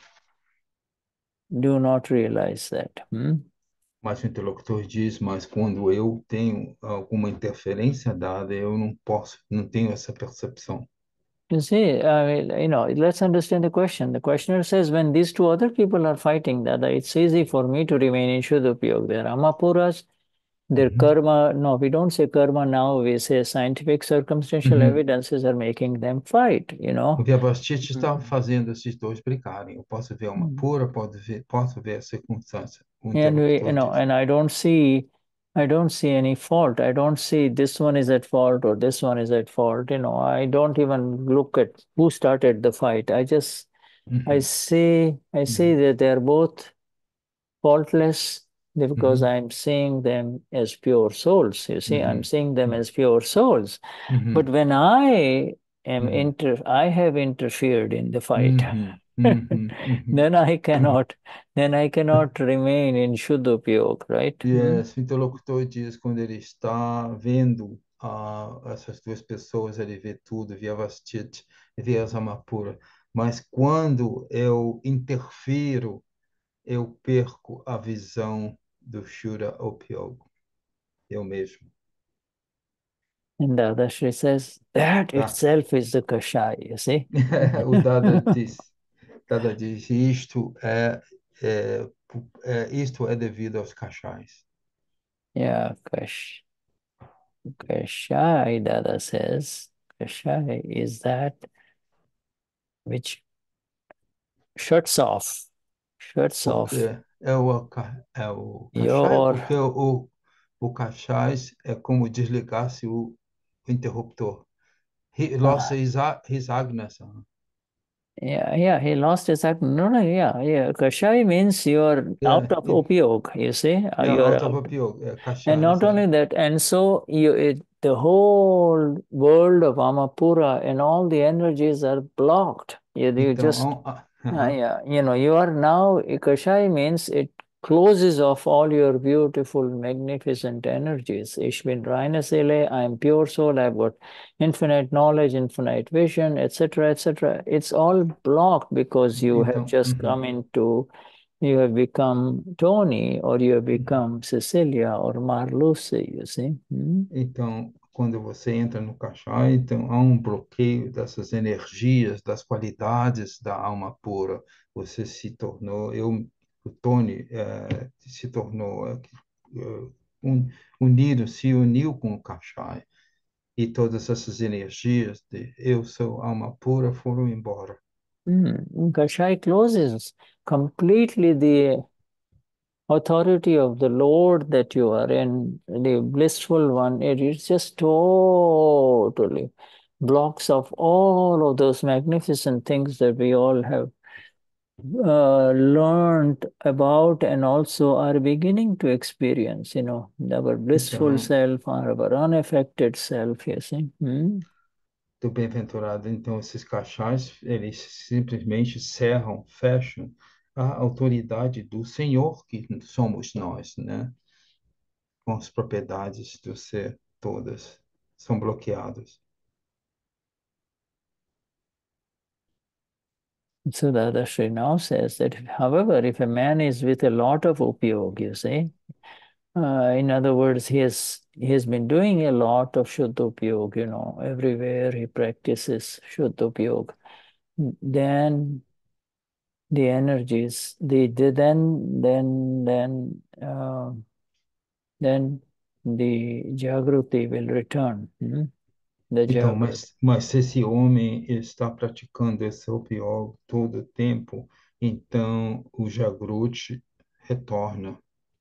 do not realize that. Hmm? Mas o interlocutor diz, mas quando eu tenho alguma interferência dada, eu não posso, não tenho essa percepção. You see, I mean, you know, let's understand the question. The questioner says, when these two other people are fighting, that it's easy for me to remain in Shuddhapyog. They're Amapuras, their Uhum. karma. No, we don't say karma now. We say scientific circumstantial Uhum. evidences are making them fight, you O know. Vyavastiti está Mm. fazendo esses dois brigarem. Eu posso ver uma Mm. pura, pode ver, posso ver a circunstância. O And we, you interlocutor know, diz. and I don't see, I don't see any fault. I don't see this one is at fault or this one is at fault. You know, I don't even look at who started the fight. I just I Uhum. see I see Uhum. that they're both faultless because Uhum. I'm seeing them as pure souls. You see, I'm Uhum. seeing them as pure souls. But Uhum. when I am Uhum. inter I have interfered in the fight, Uhum. Uhum. Uhum. then I cannot then I cannot remain in Shuddhapyog, right? E Hmm? esse interlocutor diz quando ele está vendo ah, essas duas pessoas, ele vê tudo, via Vastit, via Samapura. Mas quando eu interfiro, eu perco a visão do Shura Opyogo, eu mesmo. And the other Shri says, that Tá? itself is the Kashai, you see? O Dada diz, Dada diz, isto é, é, é, isto é devido aos cachais. Yeah, Kash, Kashai, Dada says, Kashai is that which shuts off, shuts off Porque é o, ca- é o cachai, your, porque o, o cachais é como desligasse o interruptor. He lost uh, his, a- his Agnes. huh? yeah, yeah, he lost his act. No, no, yeah, yeah. Kashai means you're Yeah, out of yeah, opioid, you see, uh, yeah, you're out of out. appeal. Yeah, And not cachais. É. only that, and so you, it, the whole world of Amapura and all the energies are blocked. You, you just, Então, ah, uh, aham. yeah, you know, you are now, Kashai means it closes off all your beautiful, magnificent energies. Ich bin reine Seele, I am pure soul, I've got infinite knowledge, infinite vision, et cetera, et cetera. It's all blocked because you have Então, just uhum. come into you have become Tony or you have Uhum. become Cecilia or Marluce, you see. Hmm? Então, quando você entra no cachai, então há um bloqueio dessas energias, das qualidades da alma pura. Você se tornou, eu, o Tony, eh, se tornou eh, un, unido, se uniu com o cachai. E todas essas energias de eu sou alma pura foram embora. Hmm. Kashai closes completely the authority of the Lord that you are in, the blissful one. It is just totally blocks off all of those magnificent things that we all have uh, learned about and also are beginning to experience, you know, our blissful Então, self, our unaffected self, you see. Hmm? do bem-aventurado, então esses cachais, eles simplesmente cerram, fecham a autoridade do Senhor, que somos nós, né? Com as propriedades do ser todas são bloqueadas. So the other Sri now says that, however, if a man is with a lot of upyog, you see, uh, in other words, he has he has been doing a lot of Shuddha Upyog, you know, everywhere he practices Shuddha Upyog, then the energies, the, the then then then uh, then the Jagruti will return. Hmm? The Então, Jagruti. mas, mas se esse homem está praticando esse yoga todo o tempo, então o Jagruti retorna.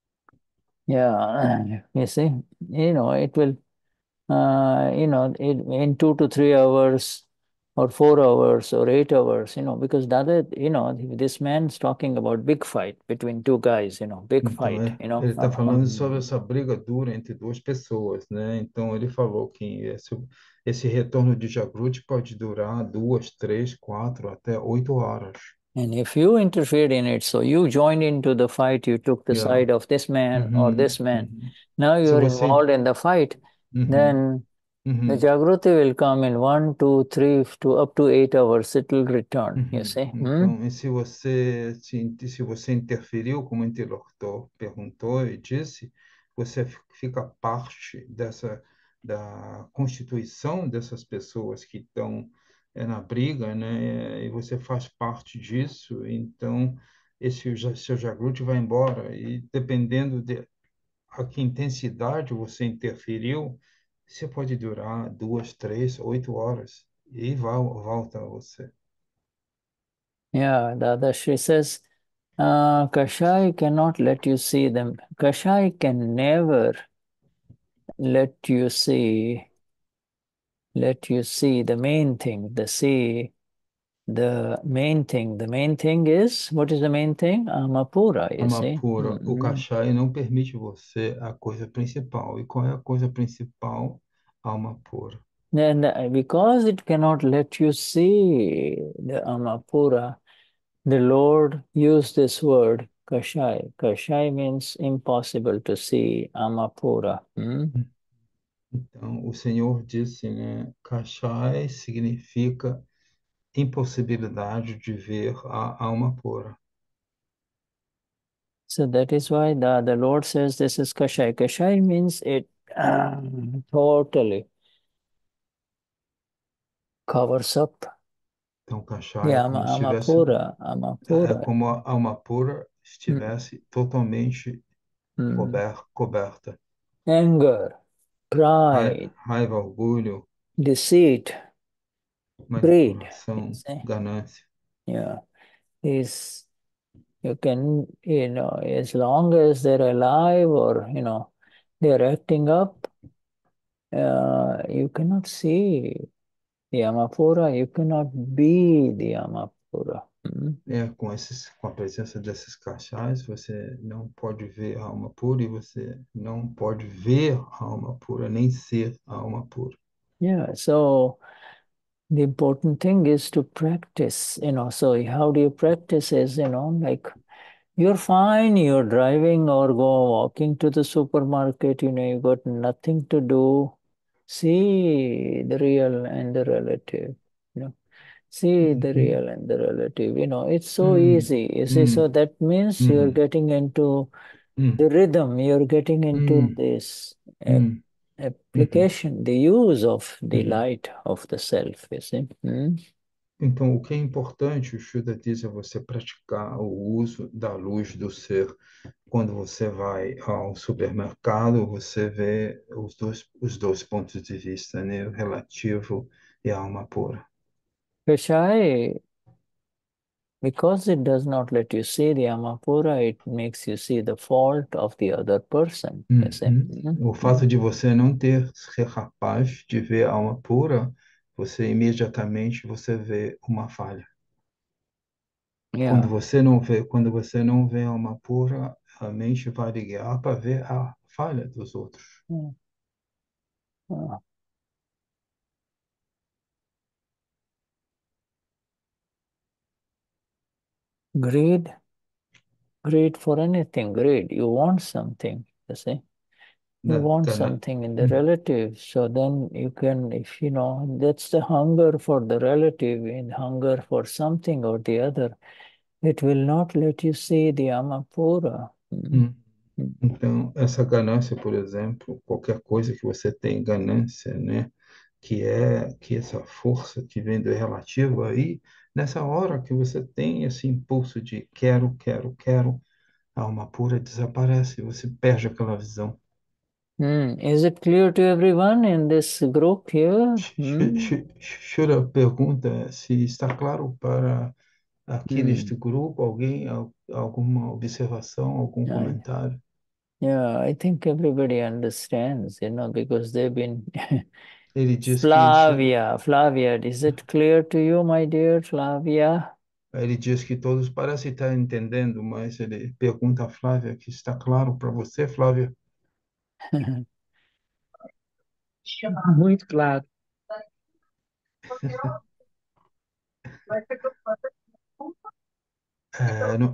Yeah, you see, you know, it will, uh, you know, it, in two to three hours or four hours or eight hours, you know, because the other, you know, this man's talking about big fight between two guys, you know, big Então, fight, é, you know. ele está falando sobre essa briga dura entre duas pessoas, né? Então, ele falou que esse, esse retorno de Jagruti pode durar duas, três, quatro, até oito horas. And if you interfered in it, so you joined into the fight, you took the Yeah. side of this man or Uhum, this man, uhum. now Se you're você... involved in the fight, Uhum, then the uhum. Jagruti will come in one, two, three, to up to eight hours, it will return, you Uhum. see. Hmm? Então, e se você se, se você interferiu, como o interlocutor perguntou e disse, você fi- fica parte dessa da constituição dessas pessoas que estão é, na briga, né? E você faz parte disso. Então, esse ja- seu jagrute vai embora e dependendo de a que intensidade você interferiu, você pode durar duas, três, oito horas e vol- volta a você. Yeah, the other Shri says, uh, Kashai cannot let you see them. Kashai can never let you see, let you see the main thing, the see, the main thing. The main thing is, what is the main thing? Amapura, you see. Amapura, o Mhm. Kashai não permite você a coisa principal. E qual é a coisa principal? Alma pura. Then, the- because it cannot let you see the Amapura, the Lord used this word, Kashai. Kashai means impossible to see Amapura. Hmm? Então, o Senhor disse, né? Kashai significa impossibilidade de ver a alma pura. So that is why the, the Lord says this is Kashai. Kashai means it um, totally covers up. Então, Kashai é Yeah, como Ama, se estivesse, Amapura, é Amapura. como a alma pura Mm, estivesse totalmente mm. cober, coberta. Anger, Rai- pride, Raiva, orgulho, deceit, greed. You manipulação, see? ganância. Yeah, is you can, you know, as long as they're alive or, you know, they're acting up, uh, you cannot see the Amapura, you cannot be the Amapura. Mm. É, com esses, com a presença desses cachais, você não pode ver a alma pura e você não pode ver a alma pura, nem ser a alma pura. Yeah, so the important thing is to practice, you know. So how do you practice is, you know, like you're fine, you're driving or go walking to the supermarket, you know, you got nothing to do. See the real and the relative, you know. See the Uhum. real and the relative, you know, it's so Hum, easy. You see, so hum, that means you're hum, getting into hum, the rhythm, you're getting into hum, this uh, hum, uhum, application, the use of the uhum. light of the self, you see. Hmm? Então, o que é importante, o Shuddha diz, é você praticar o uso da luz do ser. Quando você vai ao supermercado, você vê os dois, os dois pontos de vista, né? O relativo e a alma pura. Kashai, because it does not let you see the Amapura, it makes you see the fault of the other person, you see. Uhum. O Mhm. fato de você não ter ser capaz de ver a alma pura, você imediatamente você vê uma falha. Quando Yeah. você não vê, quando você não vê a alma pura, a mente vai ligar para ver a falha dos outros. Yeah. Uh, greed, greed for anything, greed. You want something, you see. You da, want da, na- something in the Hum, relative, so then you can, if you know, that's the hunger for the relative and hunger for something or the other. It will not let you see the Amapura. Mm, hum. mm, Então, essa ganância, por exemplo, qualquer coisa que você tem ganância, né? Que é que essa força que vem do relativo aí, nessa hora que você tem esse impulso de quero, quero, quero, a alma pura desaparece, você perde aquela visão. mm. Is it clear to everyone in this group here? Sh- Mm, sh- Shura pergunta se está claro para aqui neste mm. grupo, alguém, al- alguma observação, algum Yeah, comentário? yeah, I think everybody understands, you know, because they've been. Ele diz que isso, Flavia, Flavia, is it clear to you, my dear Flavia? ele diz que todos parecem estar entendendo, mas ele pergunta a Flávia que está claro para você, Flávia? Muito claro. É, não,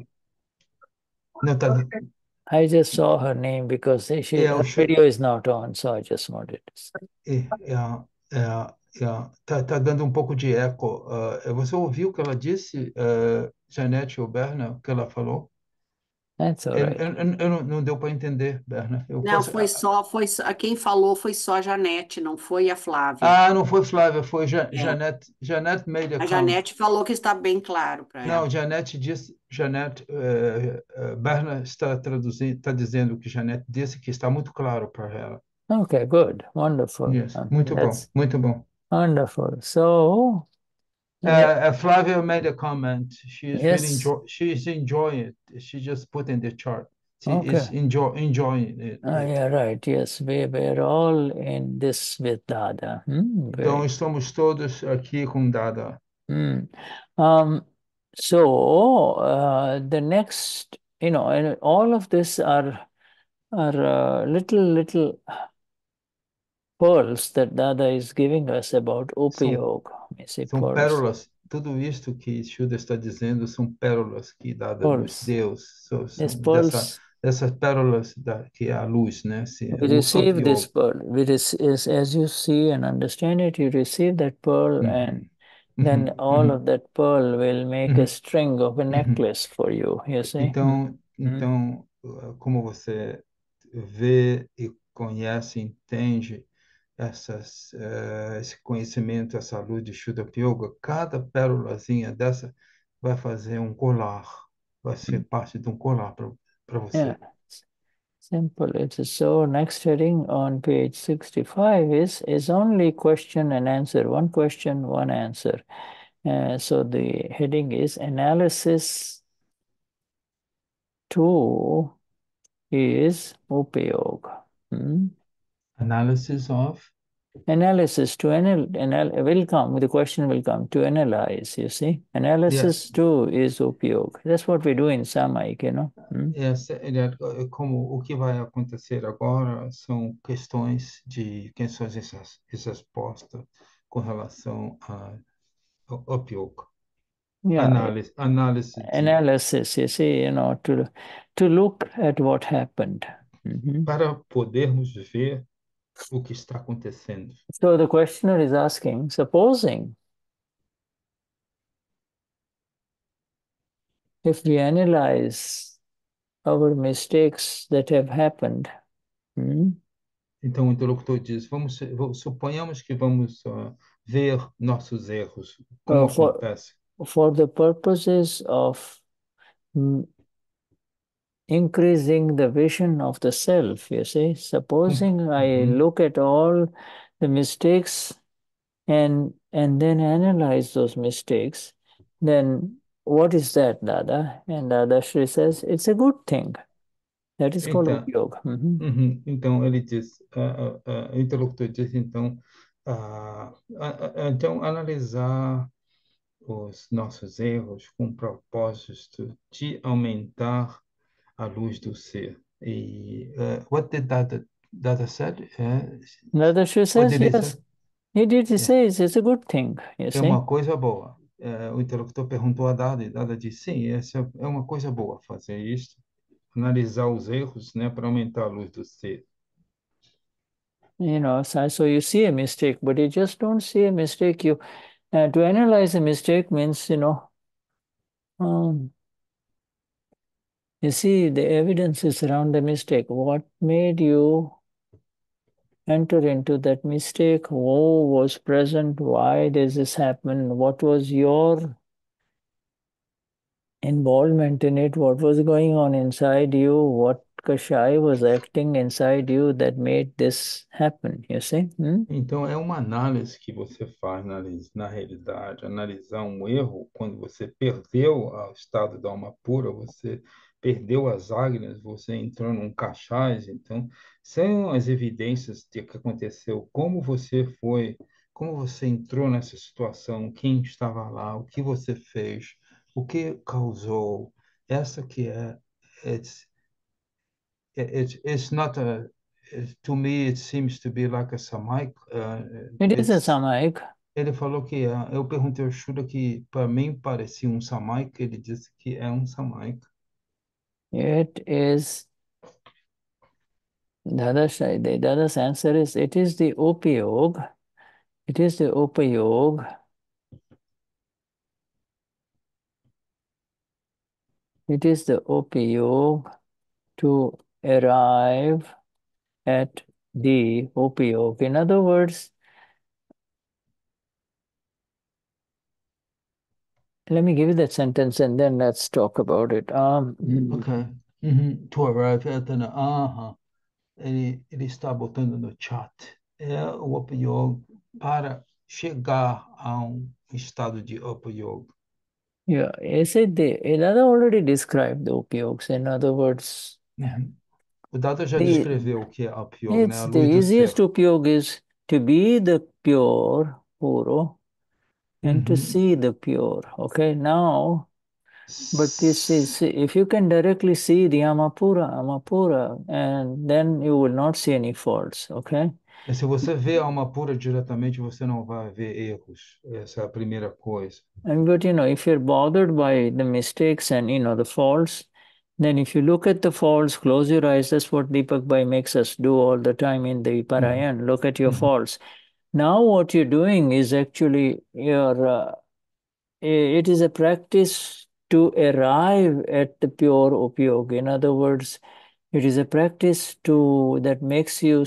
não tá, I just saw her name because she, é, o her Shu- video is not on, so I just wanted to say. é, é, é, é, tá, tá dando um pouco de eco. Ah, você ouviu o que ela disse, ah, Janete ou Berna, o que ela falou? That's all Eu, right. eu, eu- eu não, não deu para entender, Berna. Eu Não, posso. foi só, foi só, quem falou foi só a Janete, não foi a Flávia. Ah, não foi Flávia, foi Ja- É, Janete. Janete made a a comment. Janete falou que está bem claro para Não, ela. Janete disse, Janete, eh, eh, Berna está traduzindo, está dizendo que Janete disse que está muito claro para ela. Okay, good, wonderful. Yes, Um, muito bom, that's muito bom. wonderful. So, uh, Uh, Flávia made a comment. She is really yes, enjoy. She is enjoying it. She just put in the chart. She is okay. enjoy enjoying it. Ah, it. yeah, right. Yes, we were all in this with Dada. Hmm, Então very. estamos todos aqui com Dada. Hmm. Um, so uh, the next, you know, and all of this are are uh, little little pearls that Dada is giving us about São Upayog. You see, são pearls, pérolas. Tudo isto que Shuddha está dizendo são pérolas que Dada nos pearls. deu. São, These são dessa pearls, dessas pérolas da, que é a luz, né? Se, we o receive this upyoga. pearl. We rec is, as you see and understand it, you receive that pearl, and Uhum, then uhum, all of uhum, that pearl will make a uhum, string of a uhum. necklace for you, you see? Então, Mm. então, uh, como você vê e conhece, entende essas, eh, esse conhecimento, essa luz de Shuddha Yoga, cada pérolazinha dessa vai fazer um colar, vai ser Mm. parte de um colar para Yeah, você. simple. It's so next heading on page sixty-five is is only question and answer. One question, one answer. Uh, so the heading is analysis two is upayog. Hmm? Analysis of, Analysis to anal, anal will come, the question will come to analyze, you see. yes, Analysis two is upayog. That's what we do in Samaik, you know. Hmm? yes, ele é- é como o que vai acontecer agora são questões de questões e res- e respostas com relação a Upyoga. Yeah, Análise, análise de analysis, you see, you know, to to look at what happened. Mhm. para podermos ver o que está acontecendo. So the questioner is asking, supposing if we analyze our mistakes that have happened, hmm, Então o interlocutor diz: vamos, vamos- suponhamos que vamos ah, ver nossos erros, como uh, for acontece. for the purposes of mm, increasing the vision of the self, you see. Supposing I Uhum. look at all the mistakes and and then analyze those mistakes, then what is that, Dada? And Dada Shri says, it's a good thing. That is called Então, upyoga. Mhm. uhum. Então ele diz, ah, ah, ah, o interlocutor diz então, ah, ah, ah, então analisar os nossos erros com o propósito de aumentar a luz do ser. E uh, what did Dada, Dada said? Uh, Dada Shri what says, did he say? yes, he did, he Yeah. says it's a good thing, you É see. uma coisa boa. É, o interlocutor perguntou a Dada e Dada disse, sim, essa é uma coisa boa fazer isso, analisar os erros, né, para aumentar a luz do ser. you know, so, so you see a mistake, but you just don't see a mistake. You uh, to analyze a mistake means, you know, um, you see the evidences around the mistake. What made you enter into that mistake? Who was present? Why does this happen? What was your involvement in it? What was going on inside you? What Kashai was acting inside you that made this happen? You see? Hmm? Então, é uma análise que você faz na, na realidade, analisar um erro quando você perdeu o estado da alma pura, você perdeu as águias, você entrou num caixás. Então, são as evidências de que aconteceu, como você foi, como você entrou nessa situação, quem estava lá, o que você fez, o que causou. Essa que é, it's, it's, it's not a to me it seems to be like a Samai. Uh, It is a it's Samaik. Ele falou que é. Eu perguntei ao Shura que para mim parecia um Samaica. Ele disse que é um Samaica. It is Dada's, the Dada's answer is it is the upayog. It is the upayog. It is the upayog to arrive at the upayog. In other words, let me give you that sentence and then let's talk about it. Um, Ok. Uhum. To arrive at an... Aham. Ele, ele está botando no chat. É o upyoga para chegar a um estado de upyoga. yeah, is it the Dada already described the upyogs. In other words, Uhum. O Dada já the descreveu o que é upyoga, né? A it's the luz do easiest ser. upyog is to be the pure puro and to Uhum. see the pure. Okay, now, but this is if you can directly see the Amapura, Amapura, and then you will not see any faults. Okay. E se você vê a alma pura diretamente, você não vai ver erros. Essa é a primeira coisa. And but you know, if you're bothered by the mistakes and you know the faults, then if you look at the faults, close your eyes. That's what Deepak Bhai makes us do all the time in the Parayan. Look at your Uhum. faults. Now, what you're doing is actually your uh, it is a practice to arrive at the pure upyog. In other words, it is a practice to that makes you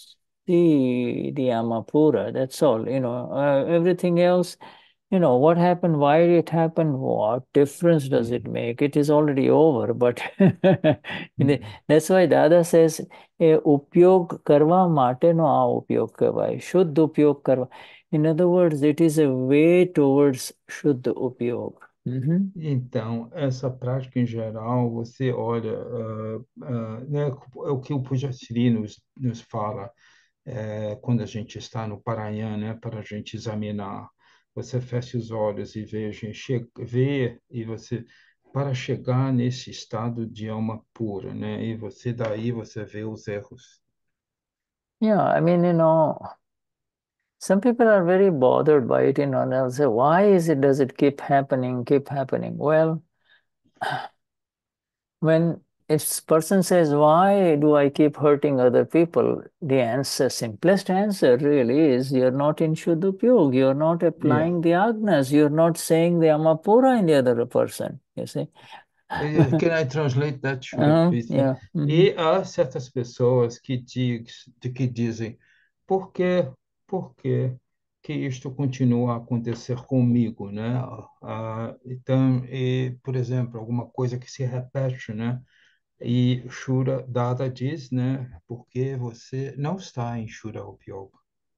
see the Amapura. That's all. You know, uh, everything else, you know, what happened, why it happened, what difference does it Uhum. make? It is already over. But Uhum. that's why Dada says, એ ઉપયોગ કરવા માટેનો આ ઉપયોગ કહેવાય શુદ્ધ ઉપયોગ કરવા. In other words, it is a way towards Shuddha Upyog. Mhm. Então, essa prática em geral, você olha, ah, ah, né, é o que o Pujasri nos, nos fala, é, quando a gente está no Paranhã, né, para a gente examinar. Você fecha os olhos e veja, che- vê, e você, para chegar nesse estado de alma pura, né, e você daí você vê os erros. Yeah, I mean, you know, some people are very bothered by it, you know, and they'll say, why is it, does it keep happening, keep happening? Well, when if person says, why do I keep hurting other people? The answer, simplest answer really is you're not in Shuddhupyog. You're not Yeah. applying the agnas. You're not saying the Amapura in the other person, you see. Eh, Can I translate that, Shura, Uh, please? yeah. Mhm. E há certas pessoas que, diz, de- que dizem, por que, por que que isto continua a acontecer comigo, né? Ah, então, e, por exemplo, alguma coisa que se repete, né? E Shura Dada diz, né? Porque você não está em Shura Upyoga.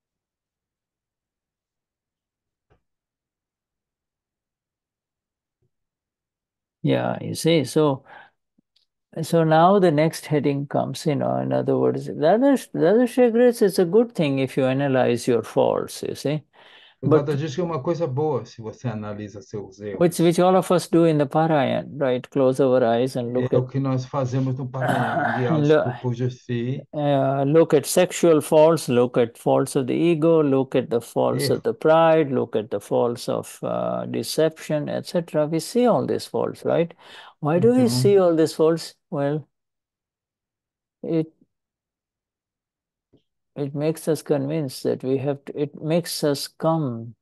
Yeah, you see, so so now the next heading comes, you know, in other words, the other, the other Shagrits, it's a good thing if you analyze your faults, you see. O But Dada diz que é uma coisa boa se você analisa seus which erros. which all of us do in the Parayan, right? Close our eyes and look É at o que nós fazemos no Paranhã, and guiados look, por Pujasri. uh, look at sexual faults, look at faults of the ego, look at the faults of the pride, look at the faults of uh, deception, et cetera. We see all these faults, right? Why do we Então, see all these faults? Well, it it makes us convinced that we have to, it makes us come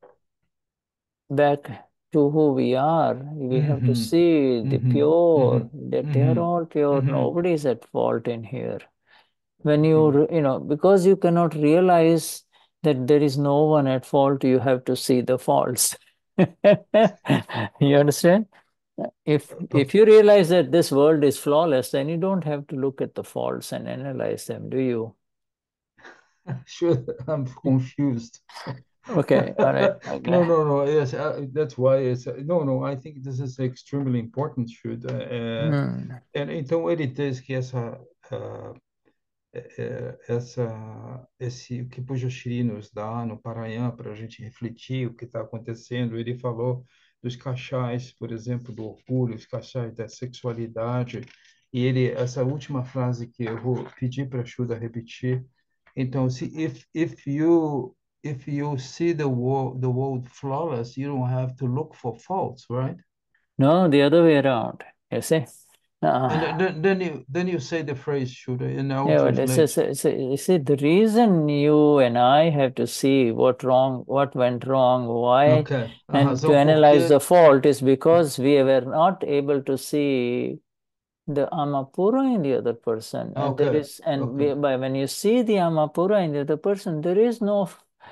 back to who we are. We have to Uhum, see the uhum, pure, uhum, that they are uhum, all pure. uhum, Nobody is at fault in here. When you, uhum. re- you know, because you cannot realize that there is no one at fault, you have to see the faults. You understand? If if you realize that this world is flawless, then you don't have to look at the faults and analyze them, do you? Sure, I'm confused. Okay, all right, okay. No, no, no. Yes, uh, that's why it's uh, no, no. I think this is extremely important, should. Uh, uh, Hmm. and então ele diz que essa uh, é, essa esse o que Pujoshiri nos dá no Paranhã para a gente refletir o que está acontecendo. Ele falou dos cachais, por exemplo, do orgulho, os cachais da sexualidade. E ele essa última frase que eu vou pedir para a Shuda repetir. Então, se if if you if you see the world the world flawless, you don't have to look for faults, right? No, the other way around. You see? And Uh, then then you then you say the phrase, Shuda, and I will yeah, but it's, translate. it's, it's, you see, the reason you and I have to see what wrong, what went wrong, why, Ok. A and to razão analyze the porque. fault is because we were not able to see the Amapura in the other person. And Ok, there is, and ok. we, by when you see the Amapura in the other person, there is no,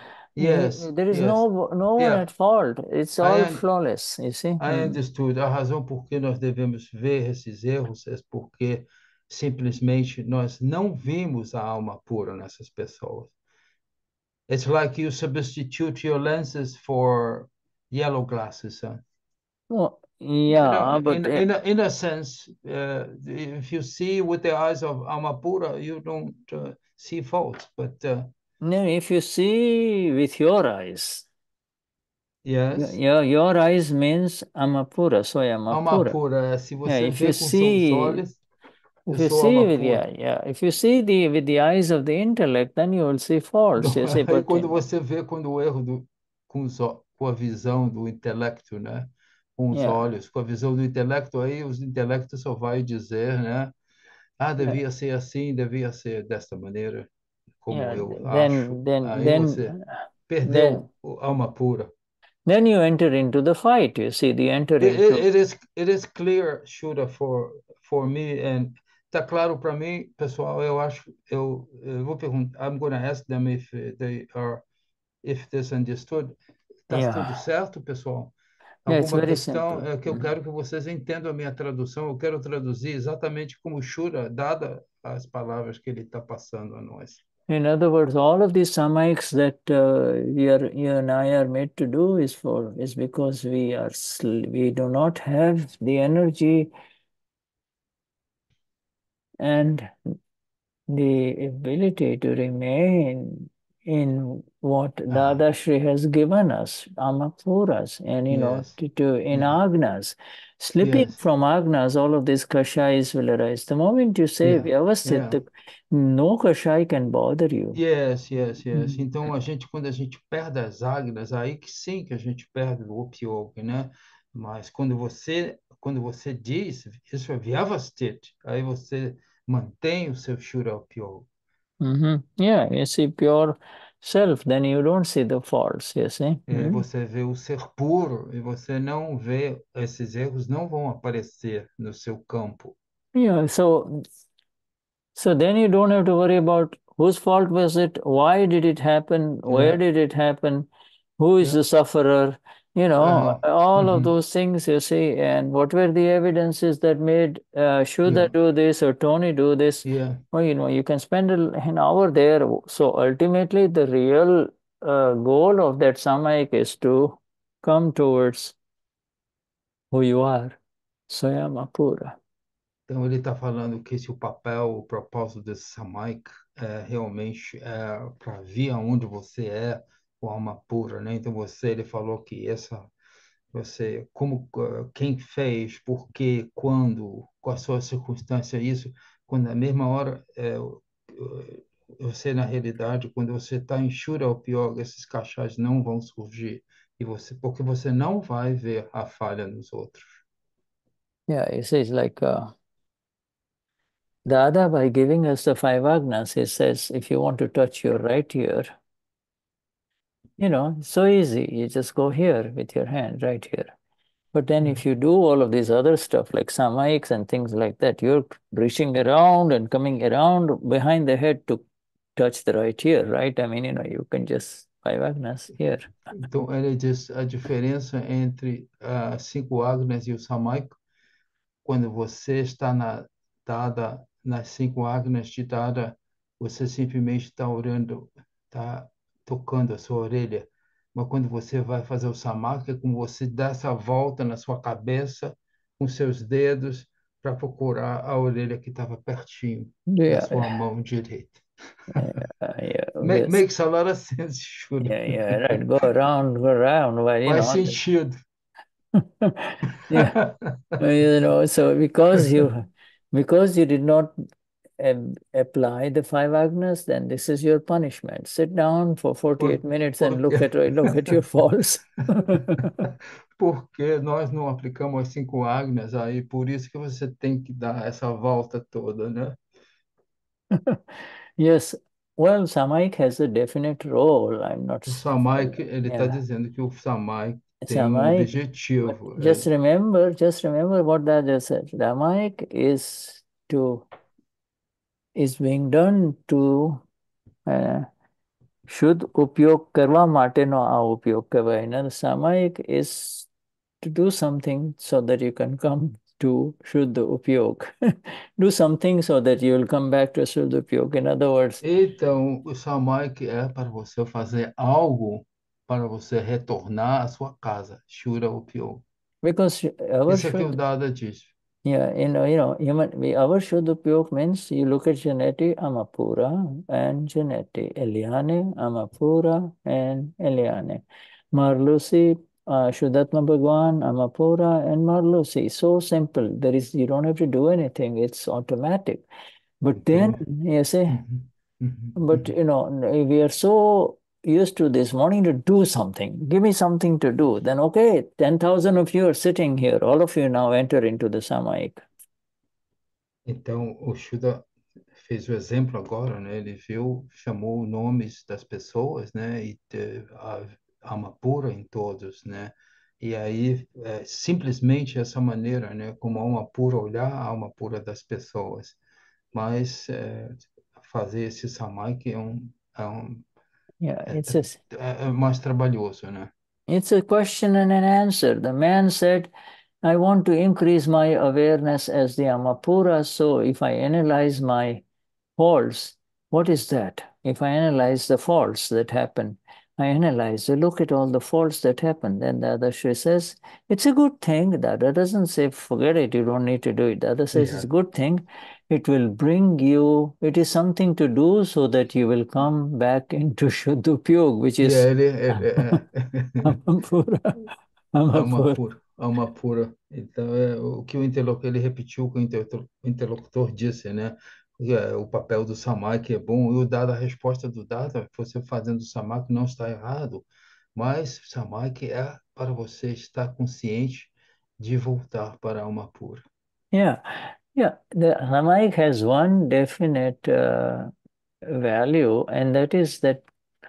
Yes, there is yes. no, no one Yeah, at fault. It's I, all un flawless, you see? I Mm. understood. A razão por que nós devemos ver esses erros é porque simplesmente nós não vimos a alma pura nessas pessoas. It's like you substitute your lenses for yellow glasses. Huh? Well, You know, yeah, but in uh, in a, in a sense, uh, if you see with the eyes of Amapura, you don't uh, see faults. But uh, no, if you see with your eyes, your, yes, your, your eyes means Amapura, so Amapura. Amapura, se Yeah, você if you vê com seus see, olhos, eu if you sou see with Amapura. yeah, yeah, if you see the with the eyes of the intellect, then you will see faults. Não, You see, aí but quando in, você vê quando o erro do, com, os, ó- com a visão do intelecto, né? Com os yeah, olhos, com a visão do intelecto, aí os intelectos só vai dizer, né? Ah, yeah, devia ser assim, devia ser desta maneira, como yeah, eu acho. then then Aí você then then perdeu a alma pura. then you enter into the fight. You see, the enter It, it, into it is it is clear, Shura, for for me, and tá claro para mim, pessoal. Eu acho, eu, eu vou perguntar. I'm gonna ask them if they are if this understood. Tá tudo yeah, certo, pessoal? yeah. It's Alguma very questão simple. é que eu Mm. quero que vocês entendam a minha tradução. Eu quero traduzir exatamente como Shura, dada as palavras que ele está passando a nós. In other words, all of these samiks that uh, we are, you and I are made to do is for is because we are sl- we do not have the energy and the ability to remain in what Ah, Dada Shri has given us, Amapuras, and you know, yes, to, to in yeah, Agnas. Slipping yes, from Agnas, all of these Kashais will arise. The moment you say yeah, Vyavasthit, yeah. the- no Kashai can bother you. Yes, yes, yes. Mm. Então, a gente, quando a gente perde as águias, aí que sim que a gente perde o opiogue, né? Mas quando você, quando você diz, isso é Vyavasthit, aí você mantém o seu Shura opiogue. Mhm. Yeah, you see pure self, then you don't see the faults, you see. É, Mm. você vê o ser puro e você não vê, esses erros não vão aparecer no seu campo. Yeah, so so then you don't have to worry about whose fault was it, why did it happen, where Yeah, did it happen, who is yeah, the sufferer, you know, uh-huh. all of Mhm. those things you see, and what were the evidences that made uh, Shuddha Yeah, do this or Tony do this. yeah. Well, you know, you can spend a- an hour there. So ultimately, the real uh, goal of that samayik is to come towards who you are, Swayamapura. Então, ele está falando que esse o papel, o propósito desse Samaik é realmente é para vir aonde você é, com alma pura, né? Então, você, ele falou que essa, você, como, eh, quem fez, por quê, quando, qual a sua circunstância, isso, quando na mesma hora, é, eh, você, na realidade, quando você está em Shura ou pior, esses cachás não vão surgir, e você, porque você não vai ver a falha nos outros. Yeah, it says like uh, Dada, by giving us the five agnas, he says, if you want to touch your right ear, you know, it's so easy. You just go here with your hand, right here. But then if you do all of this other stuff like samaiks and things like that, you're reaching around and coming around behind the head to touch the right ear, right? I mean, you know, you can just five agnas here. Então, ele diz a diferença entre as cinco agnas e o samaico, quando você está na dada, nas cinco agnas de dada, você simplesmente está orando, está tocando a sua orelha. Mas quando você vai fazer o samaico, é como você dá essa volta na sua cabeça com seus dedos para procurar a orelha que estava pertinho da Yeah, sua mão direita. uh, yeah, Ma- yes. Makes a lot of sense, Shura. Yeah, yeah, right. Go around, go around, while you Faz know. sentido. Yeah, you know, so because you because you did not um, apply the five agnas, then this is your punishment. Sit down for forty-eight Por, minutes and porque, look at look at your falls. porque nós não aplicamos as cinco agnas, aí por isso que você tem que dar essa volta toda, né? Yes, well, Samaik has a definite role. I'm not. O Samaik, ele está Yeah, dizendo que o Samaik tem um Samaik. objetivo. Just É, remember, just remember what that just said. Samaik is to is being done to uh, શુદ્ધ ઉપયોગ કરવા માટેનો આ ઉપયોગ કહેવાય. And સામાયિક is to do something so that you can come to શુદ્ધ ઉપયોગ. Do something so that you will come back to શુદ્ધ ઉપયોગ. In other words, Então, o Samaik é para você fazer algo para você retornar à sua casa. Shura Upyo. because our Isso é que o Shuddha, Dada diz. yeah, you know, you know, human, we, our Shuddha Upyog means you look at Janeti Amapura and Janeti Eliane, Amapura and Eliane. Marlusi, uh, Shuddhatma Bhagwan, Amapura and Marlusi. So simple. There is, you don't have to do anything. It's automatic. But then, Então, you see, uhum, uhum, but uhum. you know, we are so used to this wanting to do something. Give me something to do. Then, okay, ten thousand of you are sitting here. All of you now enter into the Samaik. Então, o Shuddha fez o exemplo agora, né? Ele viu, chamou nomes das pessoas, né? E te, a alma pura em todos, né? E aí, é, simplesmente essa maneira, né? Como a alma pura olhar a alma pura das pessoas. Mas é, fazer esse samadhi é um, é um Yeah, é, it's a, é, é mais trabalhoso, né? it's a question and an answer. The man said, I want to increase my awareness as the Amapura. So if I analyze my faults, what is that? If I analyze the faults that happen, I analyze, I look at all the faults that happen. Then the other Shri says, it's a good thing. The other doesn't say, forget it, you don't need to do it. The other says, it's a Yeah. good thing. It will bring you, it is something to do so that you will come back into Shuddhupyog, which E is ele, ele é, Amapura. alma Amapura. pura, alma pura. Então, é o que o interlocutor, ele repetiu o que o interlocutor o interlocutor disse, né? Que é o papel do samadhi é bom, e o dado, a resposta do dado, você fazendo o samadhi não está errado, mas samadhi é para você estar consciente de voltar para a alma pura. Yeah, yeah. The Ramaik has one definite uh, value, and that is that,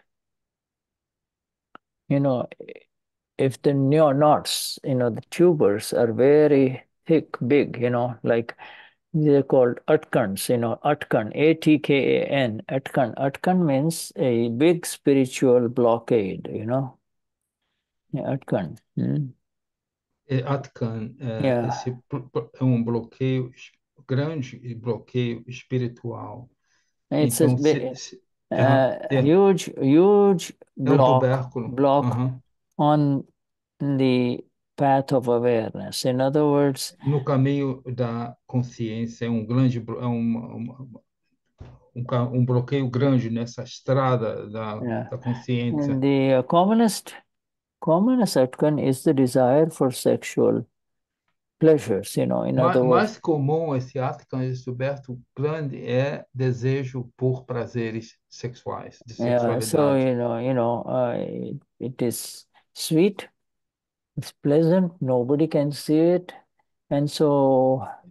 you know, if the neo knots, you know, the tubers are very thick, big, you know, like they're called atkans, you know, atkan, A T K A N, atkan. Atkan means a big spiritual blockade, you know. Yeah, atkan. Hmm. É, Atkan, é, Yeah, esse blo- blo- é um bloqueio es- grande e bloqueio espiritual. it's a Então, se, bi- se, aham, uh, é, huge, huge é um block, tubérculo. block Aham. on the path of awareness. In other words, No caminho da consciência, é um grande, blo- é uma, uma- um, ca- um bloqueio grande nessa estrada da, yeah, da consciência. and the uh, commonest commonest outcome is the desire for sexual pleasures. You know, in Ma- other words, Mais comum esse ato que é descoberto grande é desejo por prazeres sexuais, de yeah. So sexualidade. you know, you know, uh, it, it is sweet, it's pleasant. Nobody can see it, and so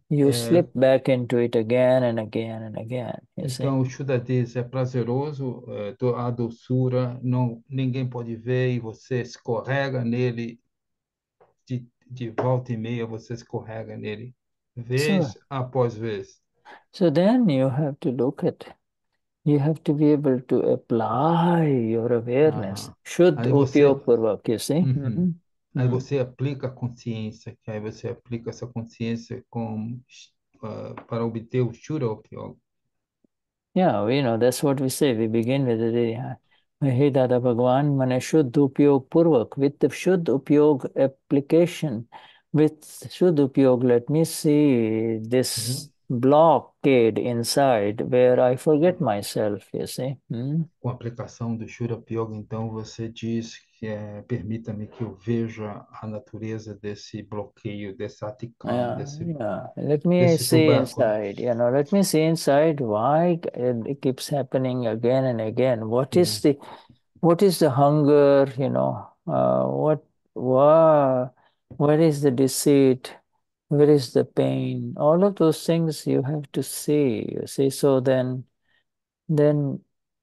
you É, slip back into it again and again and again, you see. então, o Shuddha-Desa é prazeroso, é, do- a doçura, não, ninguém pode ver e você escorrega nele, de, de volta e meia você escorrega nele, So, vez após vez. so then you have to look at, you have to be able to apply your awareness. Aham. Shuddh Aí você, upyog purvak, you see. uhum. Mhm. Aí Mm. você aplica a consciência, que aí você aplica essa consciência com, ah, para obter o Shura Upyoga. Yeah, we know that's what we say. We begin with the Hey Dada Bhagwan Mane Shuddh Upyog Purvak. With the Shuddh Upyog application, with Shuddh Upyog, let me see this Uhum. blockade inside where I forget myself, you see. Hmm? Com a aplicação do Shura Upyoga, então você diz que é, permita-me que eu veja a natureza desse bloqueio, desse Atikan, Yeah, desse, yeah. Let me desse see tubérculo. inside, you know, let me see inside why it keeps happening again and again. What is É. the what is the hunger, you know, uh, what what what is the deceit, where is the pain? All of those things you have to see, you see. So then then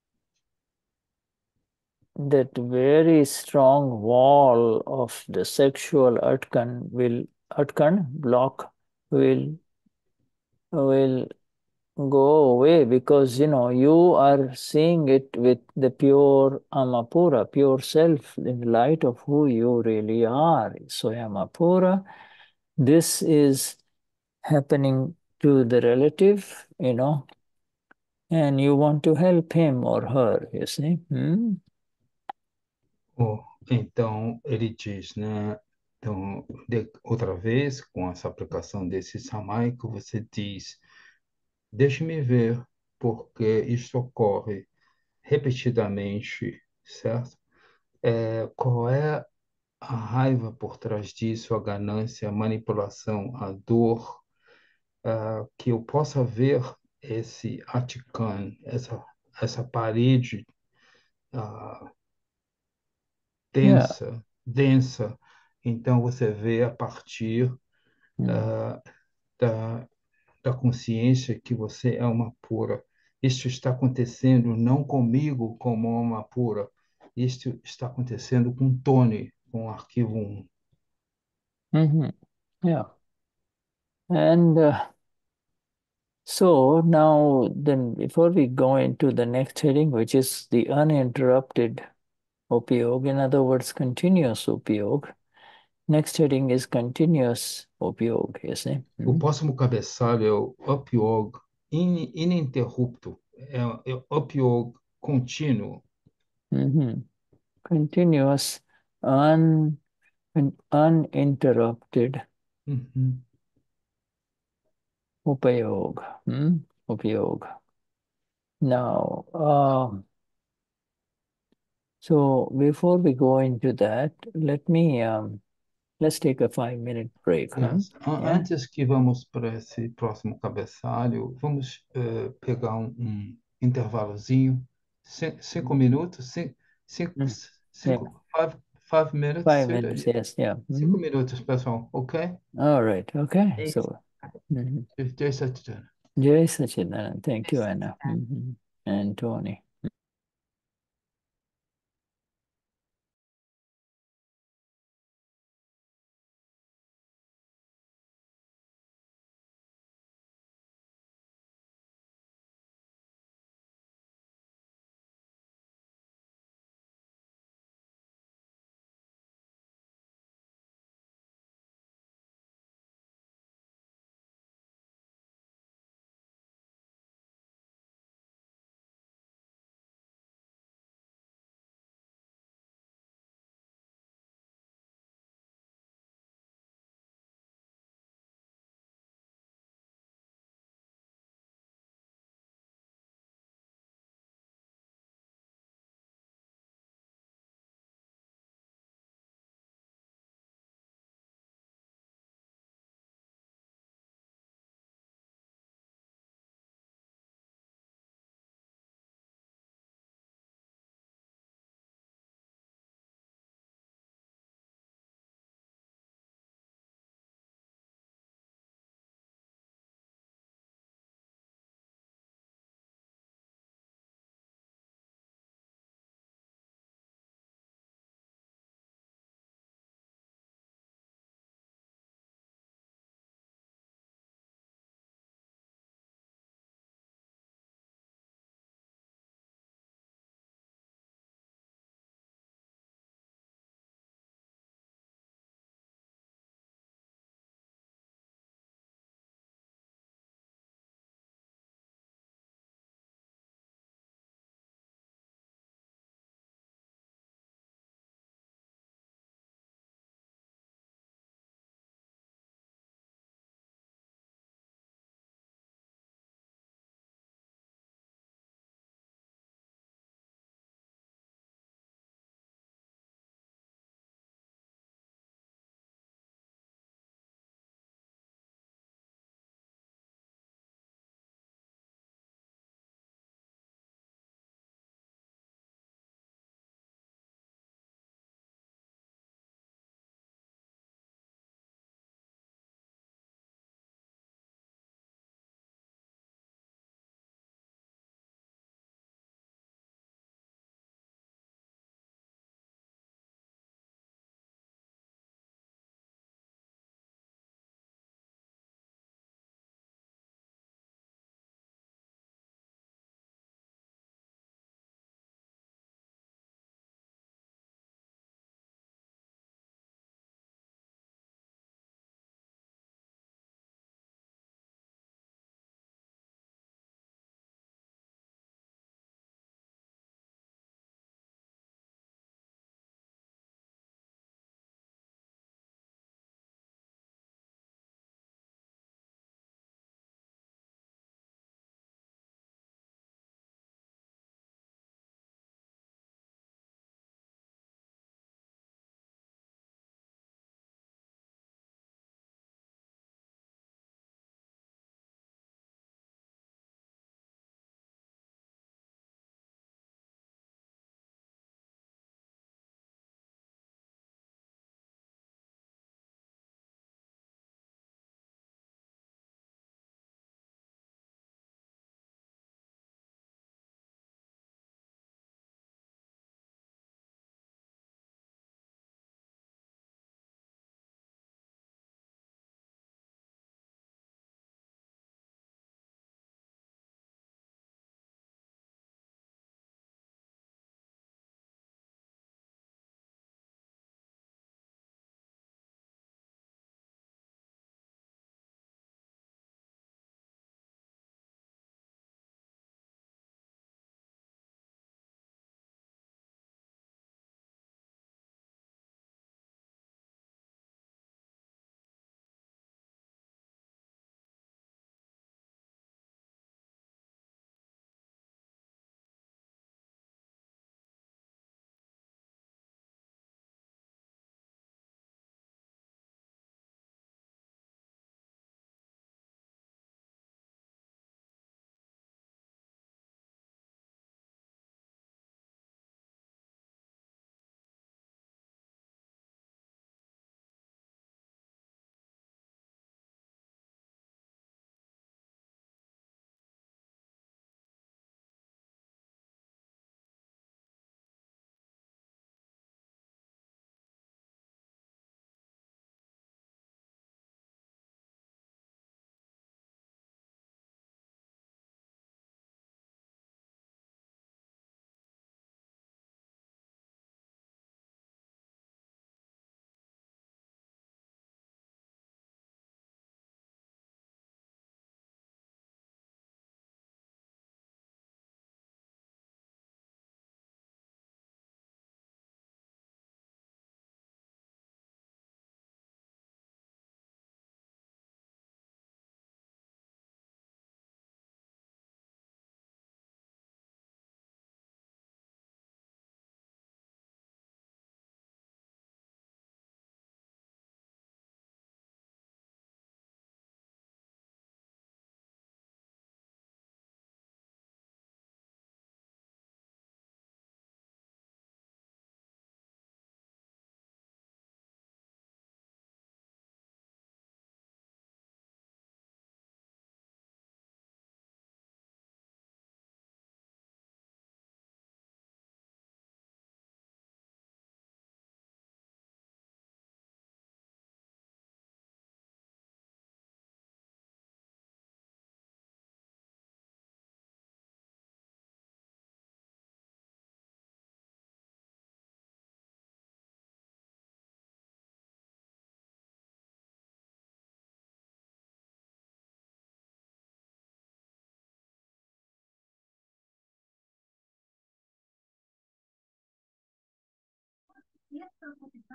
that very strong wall of the sexual utkan will utkan block will will go away because you know you are seeing it with the pure Amapura, pure self, in light of who you really are. So Amapura, this is happening to the relative, you know, and you want to help him or her, you see. Hmm? Oh, então, ele diz, né? Então, de- outra vez, com essa aplicação desse samaico, você diz: deixe-me ver, porque isso ocorre repetidamente, certo? É, qual é a raiva por trás disso, a ganância, a manipulação, a dor, ah, que eu possa ver esse Atikan, essa, essa parede ah, Yeah. densa, densa. Então você vê a partir Mm. da, da consciência que você é uma pura. Isso está acontecendo não comigo como uma pura. Isso está acontecendo com Tony, com o arquivo um. Hmm. Yeah. And uh, so now, then, before we go into the next heading, which is the uninterrupted upyog, in other words, continuous upyog. Next heading is continuous upyog, you see. O Hmm? próximo cabeçalho é o Upyog in, ininterrupto, é, é o Upyog contínuo. Hmm. Continuous, un, un- uninterrupted Uhum. upyog. Hmm? Upyog. Now, uh, so before we go into that, let me um, let's take a five minute break, huh? Yes. An- Yeah. Antes que vamos para esse próximo cabeçalho, vamos eh, pegar um, um intervalozinho, Cin- cinco minutos, cin- cinco, Mm. Yeah. cinco, five, five minutes, Five suit minutes, aí? yes, yeah. Cinco Mhm. minutos, pessoal, ok? All right, okay. Isso. So, mhm. Jai Satchidananda. Jai Sachidanand, thank you, Anna. Mhm. And Tony.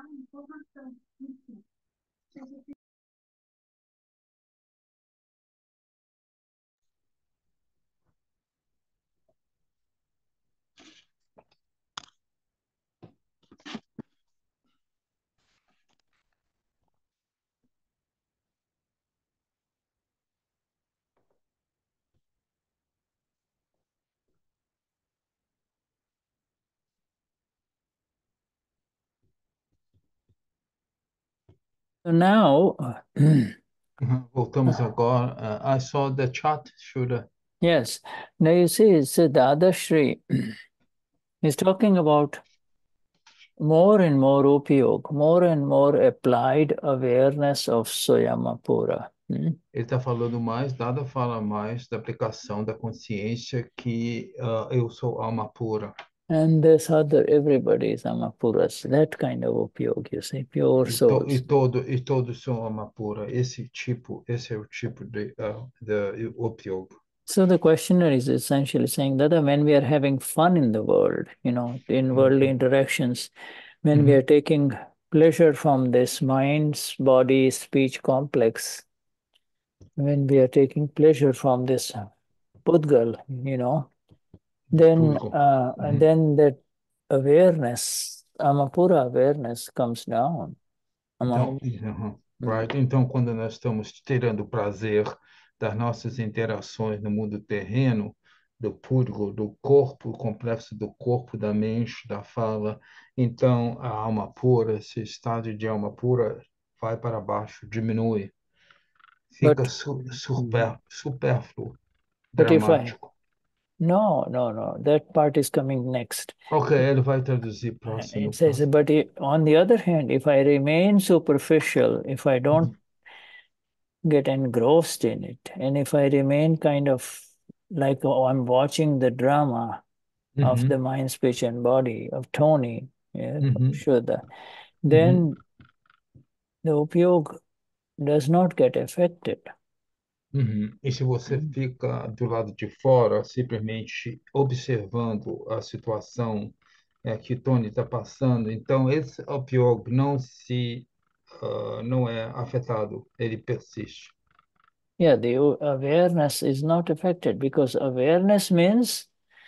So now, Voltamos agora. Uh, I saw the chat, Shura. yes, now you see, Siddhartha Shri is talking about more and more upyog, more and more applied awareness of Swayamapura. Hmm? Ele está falando mais, nada fala mais da aplicação da consciência que uh, eu sou alma pura. And this other, everybody is Amapuras, that kind of upyog, you see, pure E, to, souls. e, todo, e todos são alma pura. Esse tipo, esse é o tipo de, uh, de upyoga. So the questioner is essentially saying that when we are having fun in the world, you know, in worldly Uhum. interactions, when Uhum. we are taking pleasure from this mind, body, speech complex, when we are taking pleasure from this Pudgal, you know, then Purgo. uh, Uhum. and then that awareness, Amapura awareness comes down. Então, Ama- uhum, Mm. right? Então, quando nós estamos tirando prazer das nossas interações no mundo terreno, do purgo, do corpo, o complexo do corpo, da mente, da fala, então a alma pura, esse estado de alma pura, vai para baixo, diminui, fica But su mm, super, supérfluo, but if I dramático. no no no that part is coming next. Ok, ele vai traduzir Uh, próximo. It says, próximo. but i- on the other hand, if I remain superficial, if I don't get engrossed in it, and if I remain kind of like, oh, I'm watching the drama of the Uhum, mind, speech, and body of Tony, yeah, uhum, Shuddha, uhum. then the upyog does not get affected. Uhum. E se você Mm. fica do lado de fora, simplesmente observando a situação é, que Tony está passando, então esse opioide não se ah, não é afetado, ele persiste. Yeah, the a- awareness is not affected because awareness means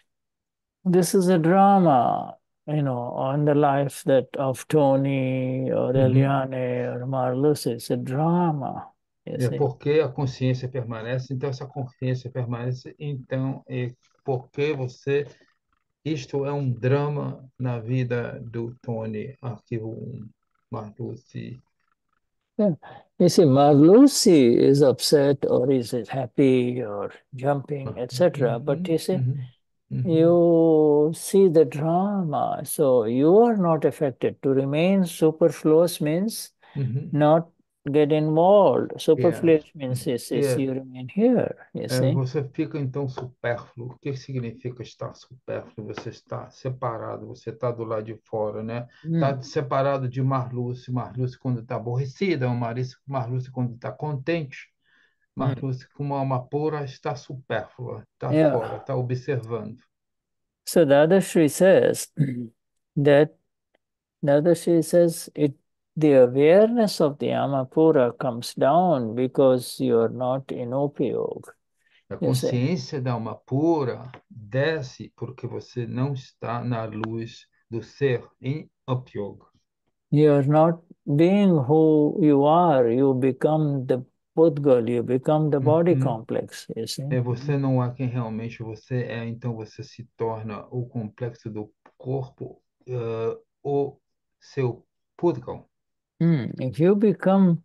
this is a drama, you know, on the life that of Tony or Uhum. Eliane or Marlus. It's a drama, you É see. porque a consciência permanece, então essa consciência permanece, então é porque você isto é um drama na vida do Tony, arquivo um, Marluce. Yeah. You see, Marlusi is upset or is it happy or jumping, et cetera. But Uhum, you see, uhum, uhum, you see the drama, so you are not affected. To remain superfluous means uhum. not get involved. Yes. Superfluous means is, is Yes. you remain here, you É, see. você fica então supérfluo. O que significa estar supérfluo? Você está separado, você está do lado de fora, né? Mm. Está separado de Marluce. Marluce quando está aborrecida, Marluce, Marluce quando está contente. Mm. Marluce com uma alma pura está supérflua, está fora, Yeah. está observando. So the other Sri says that the other Sri says it the awareness of the Amapura comes down because you are not in Upayog. A You see, consciência da alma pura desce porque você não está na luz do ser em Upyoga. you are not being who you are, you become the Pudgal, you become the body Uhum. complex, you see. É, você não é quem realmente você é, então você se torna o complexo do corpo, eh, o seu público. Mm. If you become,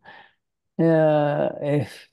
uh, if,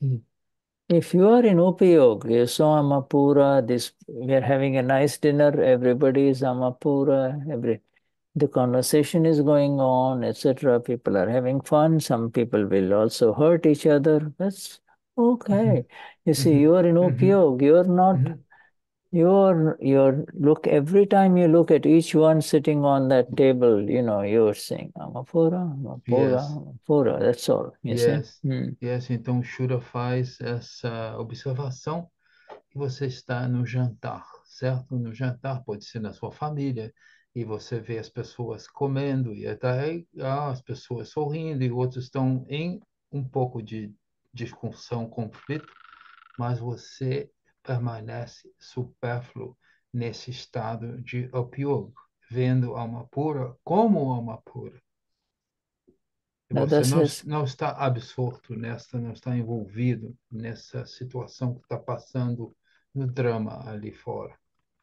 if you are in Upayog, you saw Amapura, this, we are having a nice dinner, everybody is Amapura, every, the conversation is going on, et cetera. People are having fun. Some people will also hurt each other. That's okay. Uhum, You see, uhum, you are in uhum, Upayog. You're not, uhum. you're, you're, look, every time you look at each one sitting on that table, you know, you're saying, Amapura, Amapura, Yes, Amapura. That's all, you see. yes, Hmm. yes. Então Shura faz essa observação e você está no jantar, certo? No jantar pode ser na sua família, e você vê as pessoas comendo, e até ah, as pessoas sorrindo, e outros estão em um pouco de discussão, conflito, mas você permanece supérfluo nesse estado de opiogo, vendo a alma pura como alma pura. E Dada você não, says, não está absorto nessa, não está envolvido nessa situação que está passando no drama ali fora.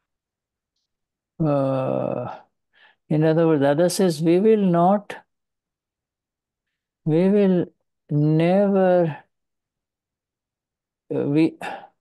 uh, in other words, Dada says, we will not, we will never, uh, we,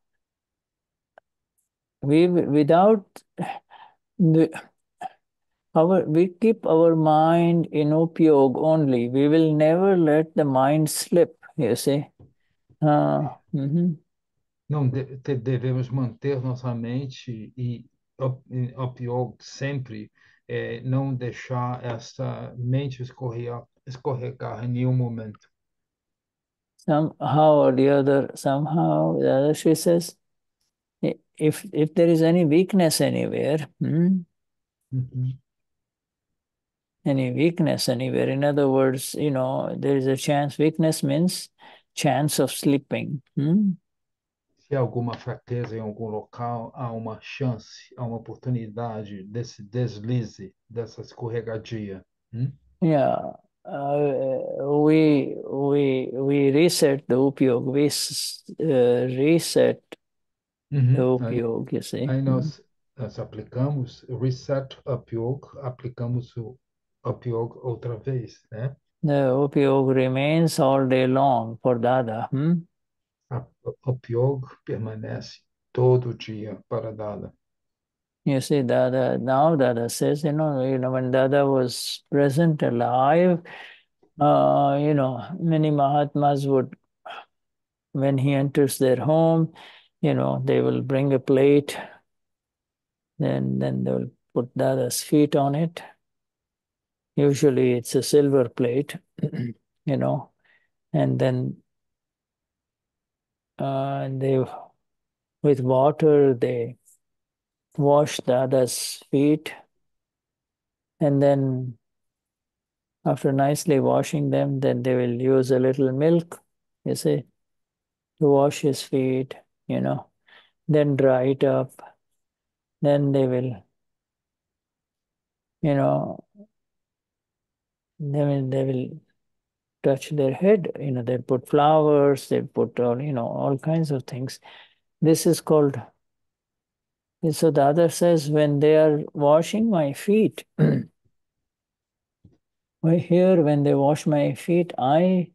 we, without the, our, we keep our mind in upyog only. We will never let the mind slip, you see. Uh, mhm. Não de- te- devemos manter nossa mente e op- em opioid sempre, é, não deixar essa mente escorregar, escorregar em nenhum momento. Somehow or the other, somehow the other, she says, i- if if there is any weakness anywhere, hmm, Uhum. any weakness anywhere, in other words, you know, there is a chance. Weakness means chance of slipping. Hmm? Se há alguma fraqueza em algum local, há uma chance, há uma oportunidade desse deslize, dessa escorregadia. Hum? Yeah, uh, we we we reset the upyog. We s- uh, reset the Uhum. Aí, upyog. You see, aí hmm? nós, nós aplicamos o reset upyog, aplicamos o upyog outra vez, né? The upyog remains all day long for Dada. Hmm? A, o upyog permanece todo dia para Dada. You see, Dada, now Dada says, you know, you know, when Dada was present alive, uh, you know, many Mahatmas would, when he enters their home, you know, they will bring a plate, then then they will put Dada's feet on it. Usually it's a silver plate, you know, and then uh, they, with water, they wash Dada's feet, and then after nicely washing them, then they will use a little milk, you see, to wash his feet, you know, then dry it up. Then they will, you know, they will, they will touch their head, you know, they put flowers, they put all, you know, all kinds of things. This is called, so the other says, when they are washing my feet, I hear when they wash my feet, I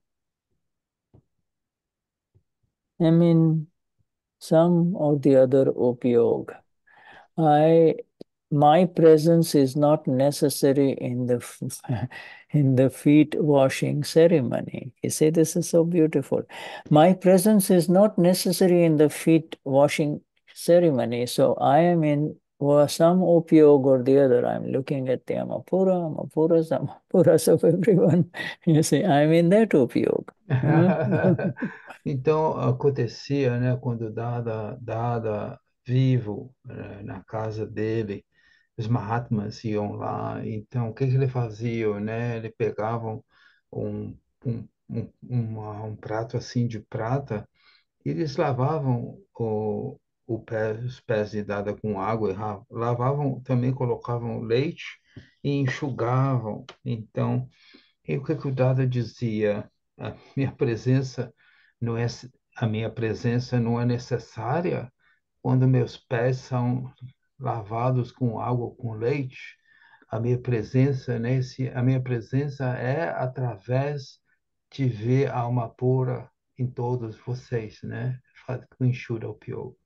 am in some or the other opiyog. I my presence is not necessary in the in the feet washing ceremony. You see, this is so beautiful. My presence is not necessary in the feet washing ceremony. So I am in some upyog or the other. I'm looking at the Amapura, Amapuras, Amapuras of everyone. You see, I'm in that upyog. Huh? Então, acontecia, né, quando Dada, Dada vivo, né, na casa dele, os Mahatmas iam lá, então o que que ele fazia, né? Ele pegavam um, um, um, uma- um prato assim de prata e eles lavavam o, o pé, os pés de Dada com água, e ra- lavavam, também colocavam leite e enxugavam. Então, e o que que o Dada dizia? A minha presença não é, a minha presença não é necessária quando meus pés são lavados com água, com leite. A minha presença nesse, a minha presença é através de ver a alma pura em todos vocês, né? Enxura o pior.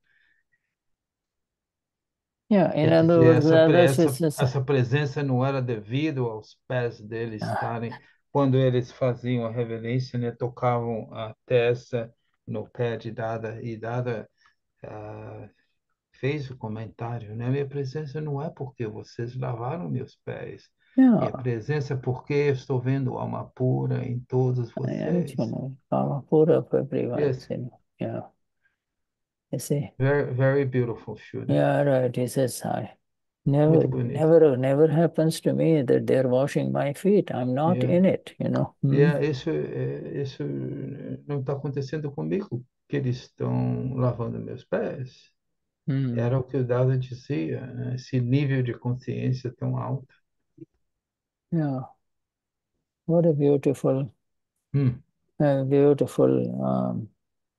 Yeah, in Quer other dizer, words, essa, the pre- other essa, says, essa presença não era devido aos pés deles estarem, quando eles faziam a reverência, né, tocavam a testa no pé de Dada, e Dada ah, fez o comentário, né? Minha presença não é porque vocês lavaram meus pés, minha yeah, presença é porque eu estou vendo alma pura em todos I am, you vocês. know, Amapura of everyone. Yes. You know, yeah. You see? Very, very beautiful, Shura. Yeah, right. He says, I never, Muito bonito. never, never happens to me that they're washing my feet. I'm not Yeah. in it, you know. Hmm. Yeah, isso, é, isso não está acontecendo comigo, que eles estão lavando meus pés. Hmm. Era o que o Dada dizia, né? Esse nível de consciência tão alto. Yeah. What a beautiful, Hum, uh, beautiful um,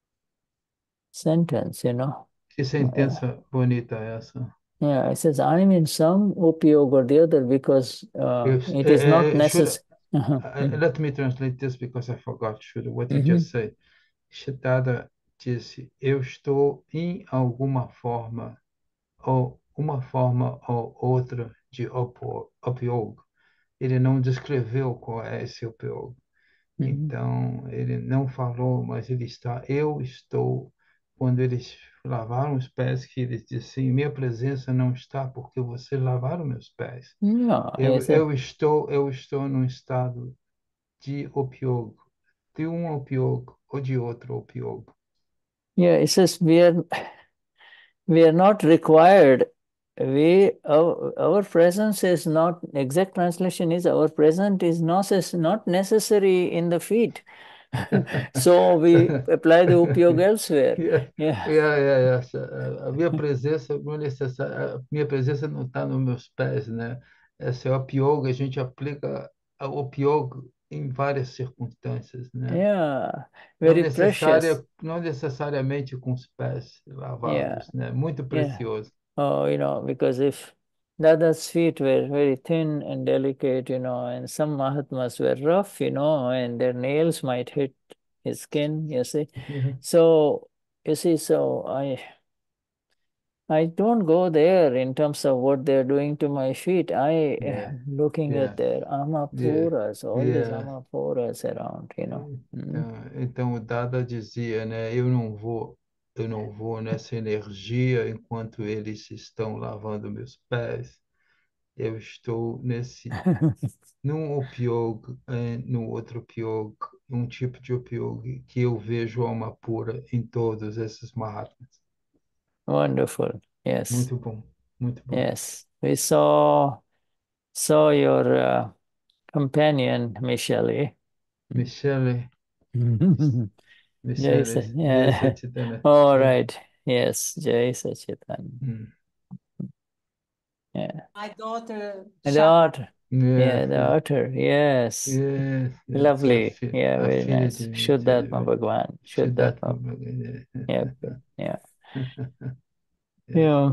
sentence, you know. que sentença bonita é essa. Yeah, it says, I'm in some upyog or the other because uh, Eu, it is not é, é, Shura, necessary. Uh-huh. uh, let me translate this because I forgot, Shura, what you Mm-hmm. just said. Dada disse, eu estou em alguma forma, ou uma forma ou outra de opo- opiogo. Ele não descreveu qual é esse opiogo. Mm-hmm. Então, ele não falou, mas ele está, eu estou, quando eles lavaram os pés, que eles disseram, minha presença não está porque vocês lavaram meus pés. Yeah, Eu, it's a, eu estou, eu estou num estado de opiogo, de um opiogo ou de outro opiogo. yeah, it says we are we are not required. We our, our presence is not, exact translation is our presence is not, is not necessary in the feet. So we apply the upyog elsewhere. Yeah, Yeah. yeah, yeah, yeah. A minha presença não é necessária, a minha presença não está nos meus pés, né? Esse é o opiogo, a gente aplica o opiogo em várias circunstâncias, né? Yeah. Não Very precious. necessária, não necessariamente com os pés Yeah. lavados, né? Muito Yeah. precioso. Oh, you know, because if the other's feet were very thin and delicate, you know, and some Mahatmas were rough, you know, and their nails might hit his skin, you see. Yeah, So, you see, so I I don't go there in terms of what they're doing to my feet. I yeah, looking yeah, at their yeah, amapuras, all these yeah. amapuras around, you know. Mm. Então, então o Dada dizia, né? Eu não vou, eu não vou nessa energia enquanto eles estão lavando meus pés. Eu estou nesse, num opiogue, eh, no outro opiogue, um tipo de opiogue que eu vejo alma pura em todos esses Mahatmas. Wonderful. Yes. Muito bom, muito bom. Yes. We saw saw your uh, companion, Michele. Michele, Jai Michele, Sa- Jai yeah. Satchitana. All Yeah. right. Yes, Jai Sachitan. Mm. Yeah. My daughter, The Sha- otter. Yeah, Yeah, the otter. Yes. yes, yes. A, Lovely. fi Yeah, a very filha de nice. Shuddhatma Michele. Bhagwan. Siddhartha. Shuddhatma. Yep. Yeah. Yes. Yeah.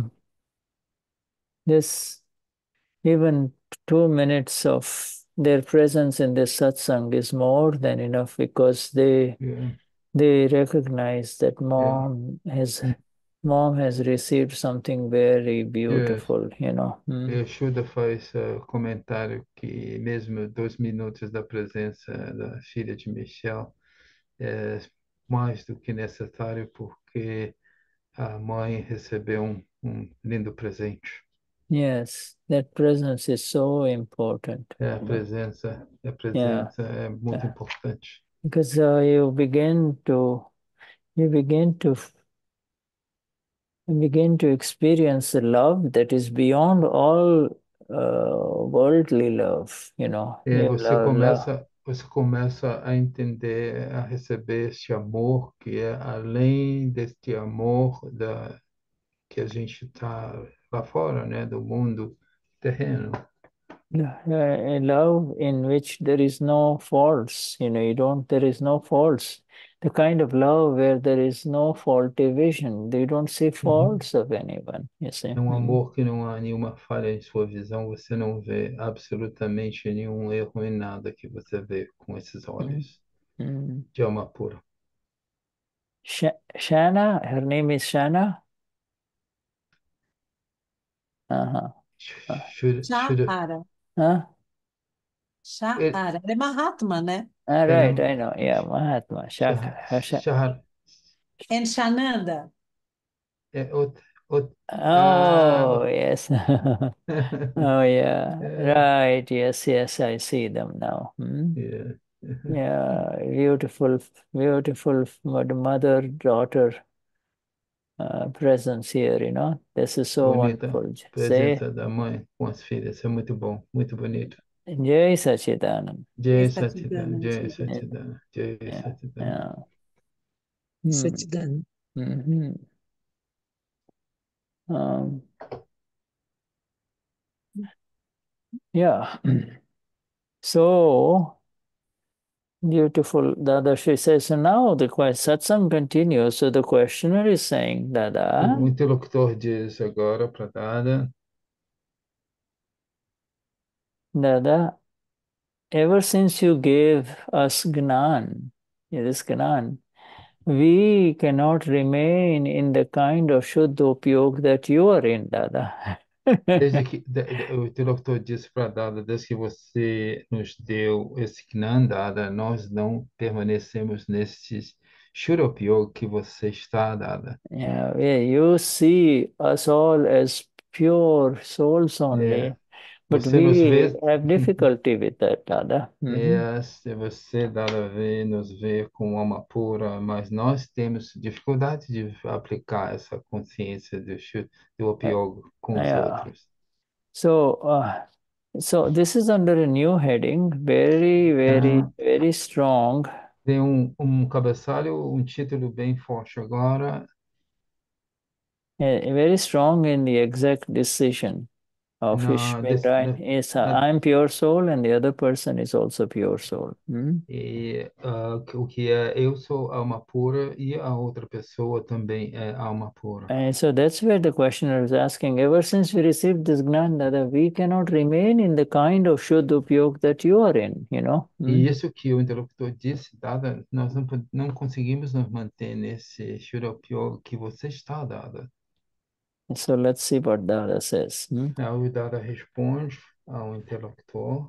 This even two minutes of their presence in this satsang is more than enough because they Yeah. they recognize that Yeah. mom has Mm. mom has received something very Yes. beautiful, you know. Mm. E o Shuddha faz uh, comentário que mesmo dois minutos da presença da filha de Michel é mais do que necessário porque a mãe recebeu um, um lindo presente. Yes, that presence is so important, É, a you know. presença, a Yeah, presença é muito yeah. importante. Because uh, you begin to you begin to you begin to experience a love that is beyond all uh, worldly love, you know. E You você love, love. começa, você começa a entender, a receber este amor que é além deste amor da, que a gente está lá fora, né, do mundo terreno. Yeah, a love in which there is no faults, you know, you don't, there is no faults. The kind of love where there is no faulty vision. They don't see Uhum. faults of anyone, you see. É um Mm. amor que não há nenhuma falha em sua visão, você não vê absolutamente nenhum erro em nada que você vê com esses Mm. olhos Mm. de alma pura. Sh- Shana, her name is Shana. Uh-huh. Uh, Should, should, Shahara. huh? ele, Shahara. Ela é Mahatma, né? Ah, ele, right, I know. Yeah, Mahatma. Shaka. Shah- Hasha. Shah- And Shananda. é outro, outro, Oh, ah, yes. Oh, yeah. é, Right. Yes, yes, I see them now. Hmm? yeah. Yeah, beautiful, beautiful mother, daughter uh, presence here, you know. This is so Bonita wonderful. Say, presença da mãe com as filhas. Isso é muito bom, muito bonito. Jai Sachidanand. Jai Essa te Satidana, dando, Jai Yeah, Satidana, Jai yeah, Satidana. yeah. essa Hmm. te dando. Mhm. Um, yeah. So beautiful, Dada. She says, so now the question satsang continues. So the questioner is saying, Dada, O interlocutor diz agora para Dada, Dada, ever since you gave us Gnan, yeah, this Gnan, we cannot remain in the kind of Shuddha Upyog that you are in, Dada. desde que de- de- o interlocutor disse para Dada, desde que você nos deu esse Gnan, Dada, nós não permanecemos nesse Shuropyo que você está, Dada. Yeah, yeah, you see us all as pure souls É, only, but você nos we vê, have difficulty with that, Dada. Mhm. é, se você, Dada, vê, nos vê com alma pura, mas nós temos dificuldade de aplicar essa consciência do, Shu- do Uh, Opyoga com os yeah. outros. So, uh, so this is under a new heading, very, very, Ah, very strong, tem um, um cabeçalho, um título bem forte agora, uh, very strong in the exact decision of na, Ishvin, des- right? na, Yes, uh, na, I'm pure soul, and the other person is also pure soul. Hmm? e, ah, o que é eu sou alma pura e a outra pessoa também é alma pura. And so that's where the questioner is asking, ever since we received this Gnan, that we cannot remain in the kind of Shuddha Upyog that you are in, you know? Hmm? E isso que o interlocutor disse, Dada, nós não, pod- não conseguimos nos manter nesse Shuropyo que você está, Dada. So let's see what Dada says. Hmm? Aí o Dada responde ao interlocutor,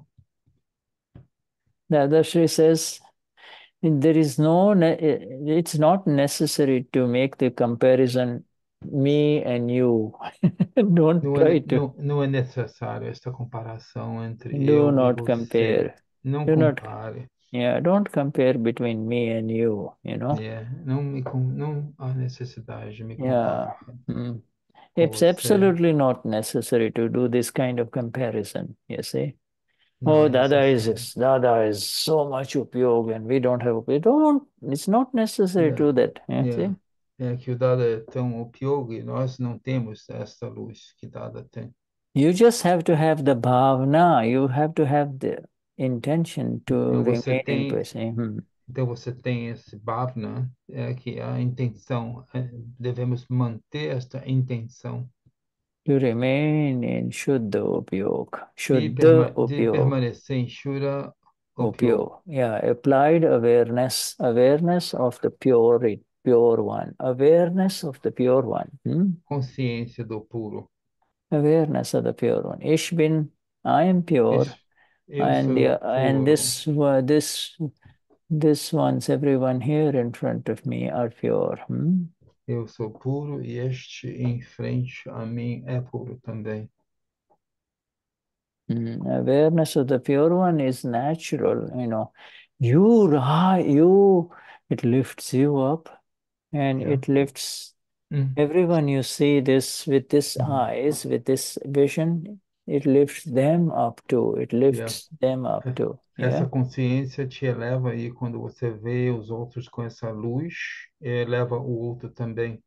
Dada Shri says, there is no, ne- it's not necessary to make the comparison me and you. Don't não try é, to, não, não é necessário esta comparação entre do eu e not você. compare. Não Do not, compare. yeah, don't compare between me and you, you know? É, não me, com- não há necessidade de me Yeah. comparar Mm. com It's você. absolutely not necessary to do this kind of comparison, you see. Não Oh, é Dada is necessário. this, Dada is so much upyog and we don't have upyog. Don't, it's not necessary to do that, you see. É, é que o Dada é tão opiogo e nós não temos esta luz que Dada tem. You just have to have the bhavna, you have to have the intention to Então você remain in tem, person. Hmm. então você tem esse bhavna, é que a intenção, é, devemos manter esta intenção To remain in Shuddha Upyog. de, Shuddha perma, de Upyog. permanecer em Shura opiogo. Upyog. Yeah, applied awareness, awareness of the pure, pure one. Awareness of the pure one. Hmm? Consciência do puro. Awareness of the pure one. Ishbin, I am pure, Esse- Eu and sou the, and puro, this uh, this this ones, everyone here in front of me are pure. Hmm? eu sou puro e este em frente a mim é puro também. Mm, awareness of the pure one is natural, you know. You, ri- you, it lifts you up, and Yeah. it lifts Hum, everyone you see this with this uhum. eyes, with this vision. It lifts them up too. It Yeah. lifts them up too. Essa Yeah. consciência te eleva e quando você vê os outros com essa luz, eleva o outro também.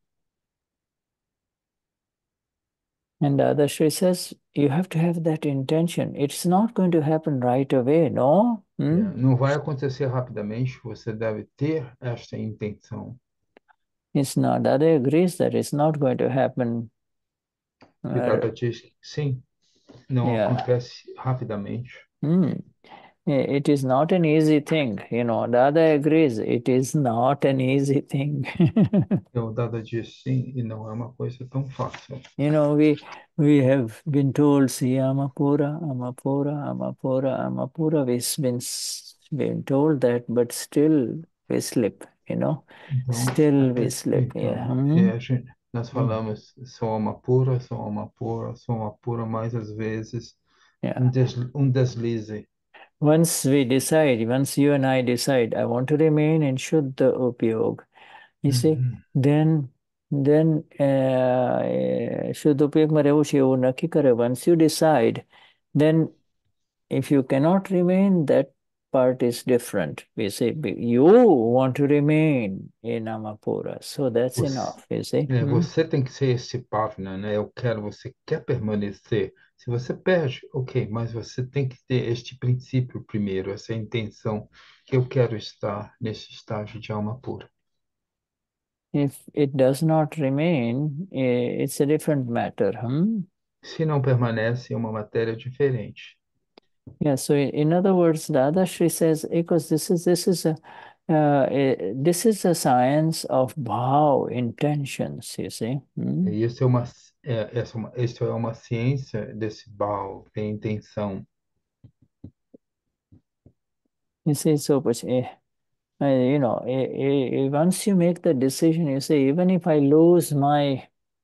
And the other Shri says, you have to have that intention. It's not going to happen right away, no? Hmm? Yeah. Não vai acontecer rapidamente, você deve ter esta intenção. It's not. The other agrees that it's not going to happen. E uh, Dada diz que sim, não yeah. acontece rapidamente. Hmm. It is not an easy thing, you know. Dada agrees, it is not an easy thing. Então, Dada diz sim e não é uma coisa tão fácil. You know, we we have been told, see, Amapura, Amapura, Amapura, Amapura. We've been, s- been told that, but still we slip, you know. Então, Still we é- slip, yeah. então Hmm? é, a gente- nós falamos sou alma pura, sou alma pura, sou alma pura, mas às vezes Yeah. um, des, um deslize. Once we decide, once you and I decide, I want to remain in Shuddha Upyog, you see, Uhum. then then uh, શુદ્ધ ઉપયોગમાં રહેવું છે એવું નક્કી કરે. Once you decide, then if you cannot remain, that part is different. We say you want to remain in Amapura, so that's Você, enough. You see. é, Hmm? você tem que ser esse partner, né? Eu quero, você quer permanecer. Se você perde, ok, mas você tem que ter este princípio primeiro, essa intenção que eu quero estar nesse estágio de alma pura. If it does not remain, eh, it's a different matter. Hmm? Se não permanece, é uma matéria diferente. Yeah. So in, in other words, Dadashri says, because this is this is a uh, a, this is a science of bhav, intentions. You see. Hmm? E isso é uma, é, essa é uma, isso é uma ciência desse Baal, tem intenção. You see, so much. Eh, uh, you know, eh, eh, once you make the decision, you say, even if I lose my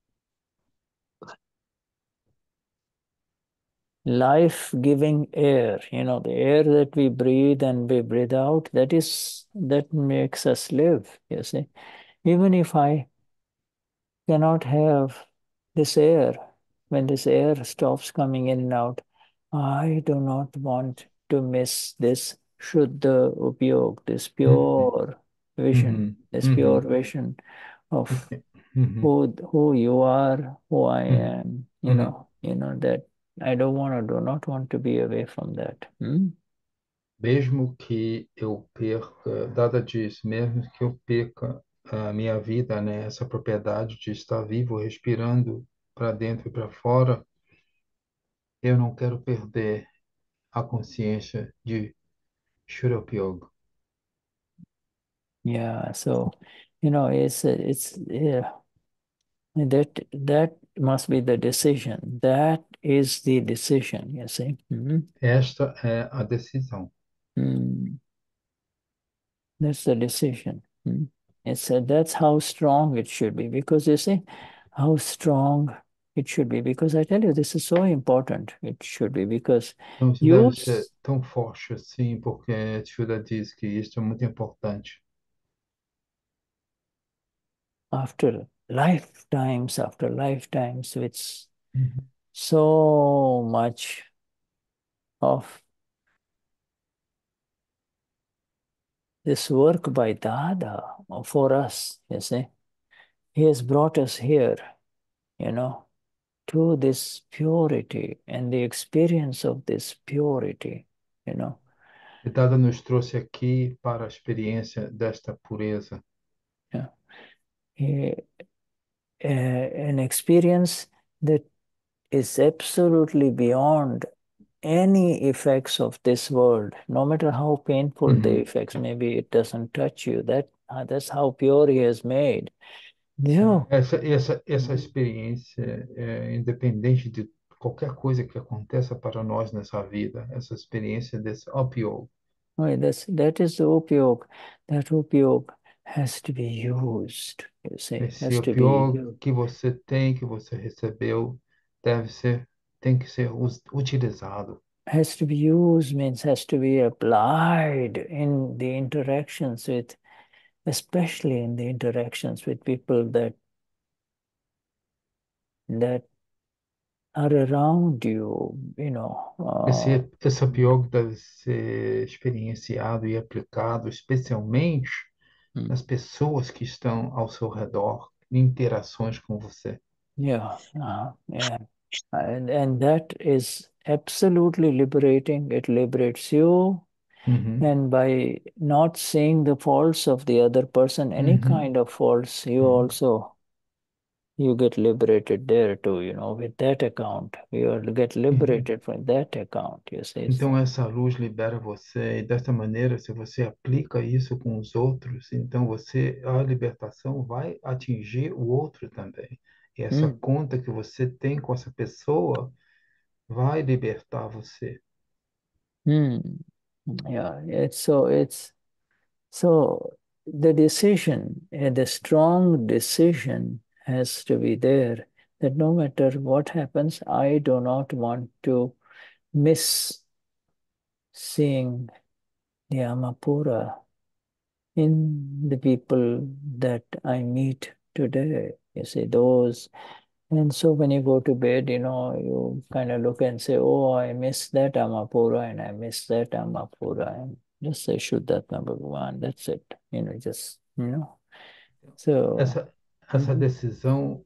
life-giving air, you know, the air that we breathe and we breathe out, that is, that makes us live, you see. Even if I cannot have this air, when this air stops coming in and out, I do not want to miss this Shuddha Upyog, this Uhum, pure vision, uhum, this pure uhum. vision of Uhum, who who you are, who I uhum, am, you uhum. know, you know that I don't want to, do not want to be away from that. Hmm? Mesmo que eu perca, Dada diz, mesmo que eu perca a minha vida, né, essa propriedade de estar vivo, respirando para dentro e para fora, eu não quero perder a consciência de Shuropyoga. Yeah, so you know, it's it's yeah, that that must be the decision. That is the decision. You see. Hmm? Esta é a decisão. Hmm. That's the decision. Hmm? It's a, that's how strong it should be, because you see how strong it should be, because I tell you, this is so important. It should be, because Então, isso you deve ser tão forte assim, porque Shuda diz que isso é muito importante. after lifetimes after lifetimes with Uhum. so much of this work by Dada for us, you see. He has brought us here, you know, to this purity and the experience of this purity, you know. E Dada nos trouxe aqui para a experiência desta pureza. Yeah. He, uh, an experience that is absolutely beyond any effects of this world, no matter how painful the Uhum. effects, maybe it doesn't touch you. That uh, that's how pure he has made. Yeah. Essa, essa, essa experiência, é, independente de qualquer coisa que aconteça para nós nessa vida, essa experiência desse opio, Oh, that's that is the upyog. That upyog has to be used. You see, esse has to be opio used. que você tem, que você recebeu, deve ser, tem que ser us- utilizado. Has to be used means has to be applied in the interactions with, especially in the interactions with people that that are around you, you know. Uh, Esse, esse opio deve ser experienciado e aplicado especialmente mm, nas pessoas que estão ao seu redor, em interações com você. yeah, uh, yeah, and and that is absolutely liberating. It liberates you, Uhum, and by not seeing the faults of the other person, any uhum, kind of faults, you uhum. also you get liberated there too, you know, with that account. You will get Uhum. liberated from that account, you see. Então, So, essa luz libera você, e dessa maneira, se você aplica isso com os outros, então você, a libertação vai atingir o outro também. E essa mm, conta que você tem com essa pessoa vai libertar você. mm, yeah, it's so it's so the decision, uh, the strong decision has to be there that no matter what happens, I do not want to miss seeing the Amapura in the people that I meet today. You see those. And so when you go to bed, you know, you kind of look and say, oh, I miss that Amapura and I miss that Amapura. And just say Shuddhatma Bhagavan. That's it. You know, just, you know. So, Essa, essa mhm, decisão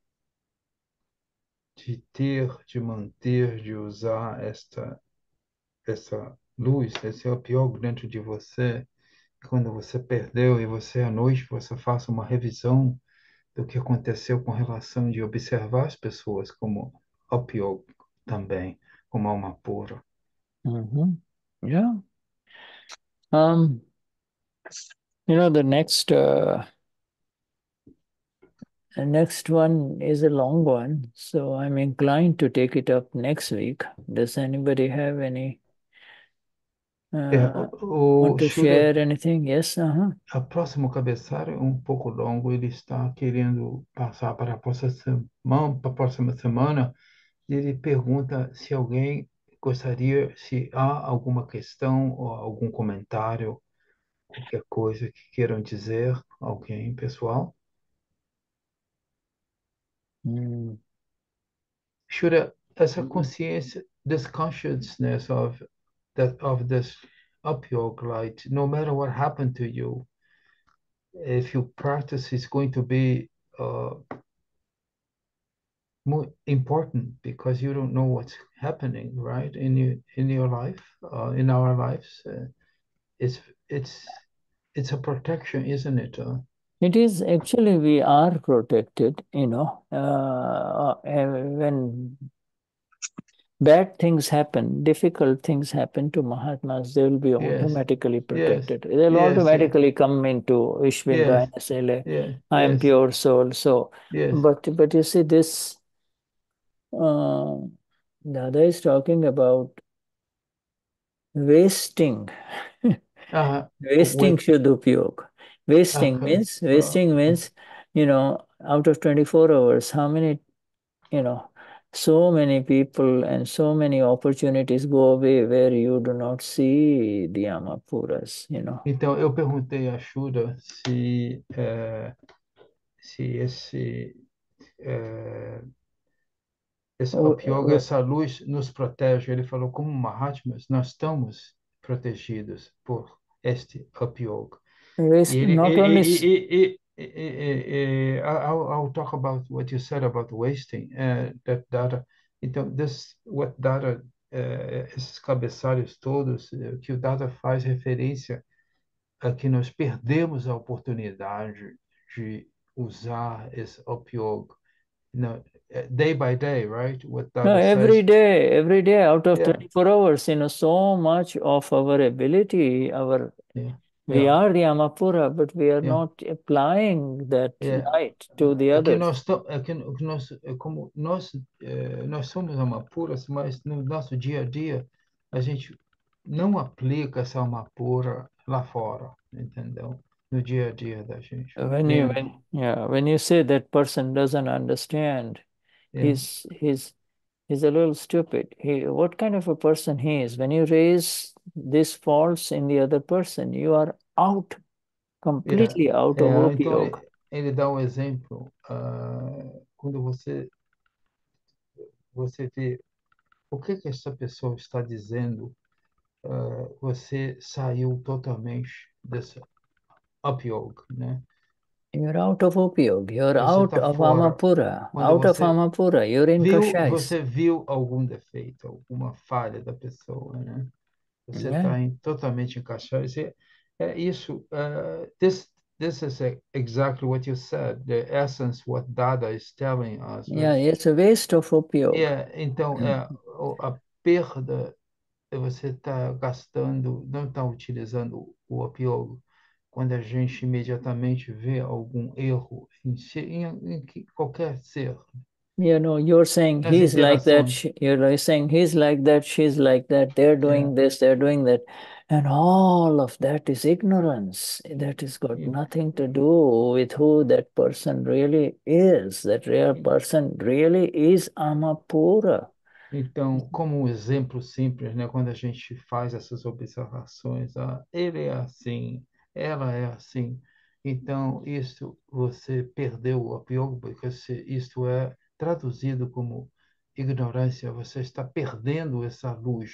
de ter, de manter, de usar esta, essa luz, esse upyoga dentro de você, quando você perdeu e você à noite você faça uma revisão do que aconteceu com relação de observar as pessoas como upyoga também, como alma pura. mhm. Yeah. Um, you know, the next uh, the next one is a long one, so I'm inclined to take it up next week. Does anybody have any É, uh, o, want o to Shuddha, share anything? Yes, uh-huh. a próximo cabeçalho é um pouco longo, ele está querendo passar para a próxima semana, para a próxima semana, e ele pergunta se alguém gostaria, se há alguma questão ou algum comentário, qualquer coisa que queiram dizer, alguém, pessoal. Mm. Should essa consciência, this consciousness of that of this upyoga light, no matter what happened to you, if you practice, it's going to be uh, more important because you don't know what's happening, right, in your in your life, uh, in our lives. Uh, it's it's it's a protection, isn't it? Uh, It is actually we are protected, you know, uh, uh, when bad things happen, difficult things happen to Mahatmas, they will be yes, automatically yes, protected. They'll yes, yes, automatically come into yes, Ishvindra and say, yes, I am yes, pure soul. So, yes. but but you see, this uh, Dada is talking about wasting, Uh, wasting with Shuddhupyog. Wasting okay, means uh, wasting means, you know, out of twenty-four hours, how many, you know, so many people and so many opportunities go away where you do not see the Amapuras, you know. então eu perguntei a Shura se é, se esse é, esse W- Up Yoga, w- essa luz nos protege. Ele falou, como Mahatmas, nós estamos protegidos por este Up Yoga. E Waste, ele, not only, e, s- e, e, e, e, e, I'll, I'll talk about what you said about wasting, uh, that data. Então, this, what data, uh, esses cabeçalhos todos, uh, que o data faz referência a que nós perdemos a oportunidade de usar esse Up Yoga. No, uh, day by day, right? What no, data every says, day, every day out of yeah, twenty-four hours, you know, so much of our ability, our yeah, we yeah, are the Amapura, but we are yeah. not applying that É, light to the é que others. nós, to- é que, que nós, é como nós, é, nós somos amapuras, mas no nosso dia a dia a gente não aplica essa amapura lá fora, entendeu? No dia a dia da gente. When you Dentro. when yeah, when you say that person doesn't understand, É, he's he's he's a little stupid. He what kind of a person he is? When you raise these faults in the other person, you are out, é, completely out of é, então Opiyog. ele, ele dá um exemplo, ah, quando você, você vê o que que essa pessoa está dizendo, ah, você saiu totalmente dessa upyoga, né? You're out of Opiyog. You're Você out está of fora. Amapura. Quando Out of você Amapura. You're in viu, Kashais. você viu algum defeito, alguma falha da pessoa, né? Você Yeah. está em, totalmente encaixado. Você, é isso. Uh, this this is e- exactly what you said. The essence, what Dada is telling us. Yeah, Was, it's a waste of Opiyog. é, então, é, o- a perda, é você está gastando, não está utilizando o opiogo quando a gente imediatamente vê algum erro em, si- em, em que- qualquer ser, You know, you're saying nas he's like that, interações. sh- you're like saying he's like that, she's like that, they're É, doing this, they're doing that. And all of that is ignorance. That has got e- nothing to do with who that person really is. That real e- person really is Amapura. então, como um exemplo simples, né, quando a gente faz essas observações, ah, ele é assim, ela é assim, Então, isto você perdeu o apego, porque se isto é traduzido como ignorância, você está perdendo essa luz.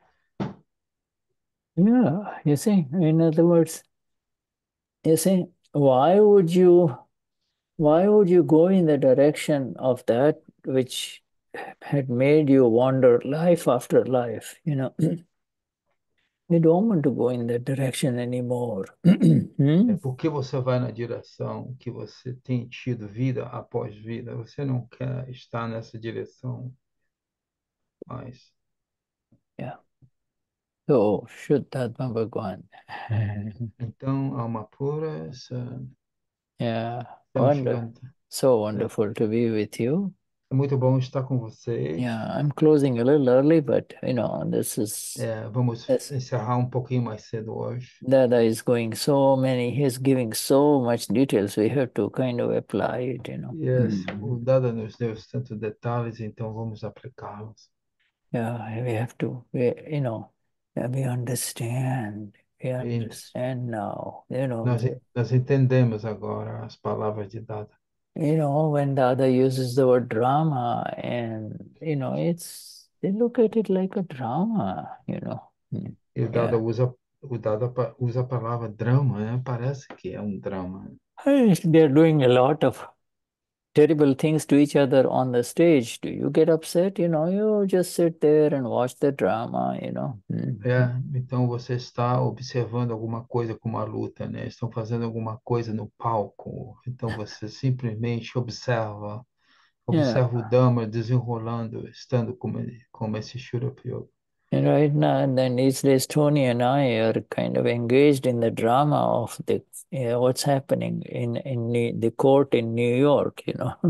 Yeah, you see, in other words, you see, why would you why would you go in the direction of that which had made you wander life after life? You know, we don't want to go in that direction anymore. Hmm? É porque você vai na direção que você tem tido vida após vida. Você não quer estar nessa direção mais. Yeah. So, Shuddhatma Bhagwan. Então, alma pura, essa, Yeah, estamos wonder, chegando. so É, wonderful to be with you. é muito bom estar com vocês. Yeah, I'm closing a little early, but you know, this is É, vamos this encerrar um pouquinho mais cedo hoje. Dada is going so many, he's giving so much details, we have to kind of apply it, you know. Yes, Mhm. o Dada nos deu tantos detalhes, então vamos aplicá-los. Yeah, we have to, we, you know, yeah, we understand, we E understand now, you know, nós, the- nós entendemos agora as palavras de Dada. you know, when Dada uses the word drama, and you know, it's they look at it like a drama, you know. Mm. E o Dada Yeah. usa, o Dada pa- usa a palavra drama, né? Parece que é um drama. Hey, they're doing a lot of terrible things to each other on the stage. Do you get upset? You know, you just sit there and watch the drama, you know. Mhm. É, então você está observando alguma coisa como a luta, né? Estão fazendo alguma coisa no palco. Então você simplesmente observa, Yeah. observa o Dharma desenrolando, estando como, como esse Shurapyoga. And right now, and then these days, Tony and I are kind of engaged in the drama of the yeah, what's happening in in New- the court in New York, you know.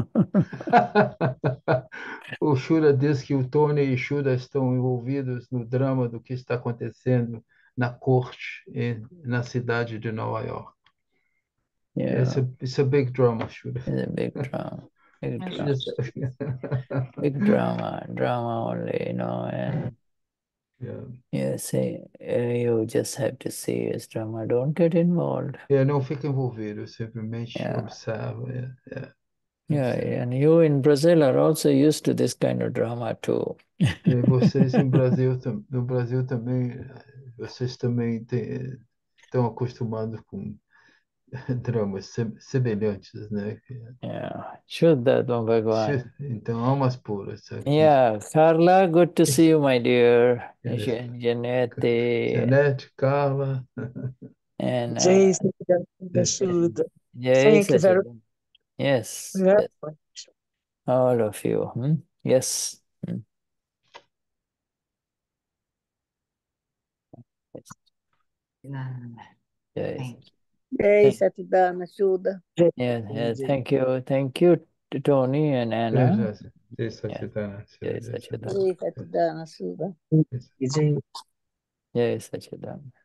O Shura diz que o Tony e o Shura estão envolvidos no drama do que está acontecendo na corte e na cidade de Nova York. Yeah, It's a, it's a big drama, Shura. it's a big drama, big drama, Yes. big drama, drama only, you know. And Yeah. you say uh, you just have to see it's drama. Don't get involved. Eu não fico envolvido, eu simplesmente Yeah. observo. É, é, Yeah, Sim. and you in Brazil are also used to this kind of drama too. E vocês em Brasil, tam- no Brasil também, eh, vocês também têm- estão acostumados com dramas se- semelhantes, né? Yeah, Shuddha Bhagwan. Então, almas puras aqui. Yeah, Carla, good to see you, my dear. Yes. Jan- Janete Janete, Carla, and uh, Jai Satchidananda Yes. Shuddha. Jai Thank you very Sachidananda. Yes, very yes, much. all of you. Hmm? Yes. Hmm. Yes. Jai Thank Jai Thank- Satidana Shuddha. Yeah, yeah, thank you. Thank you, to Tony and Anna. Yes, yes, Satchidana, Jai yes, Sachidananda. Jai Satidana Shuddha. yes. Jai Jai Sachidananda.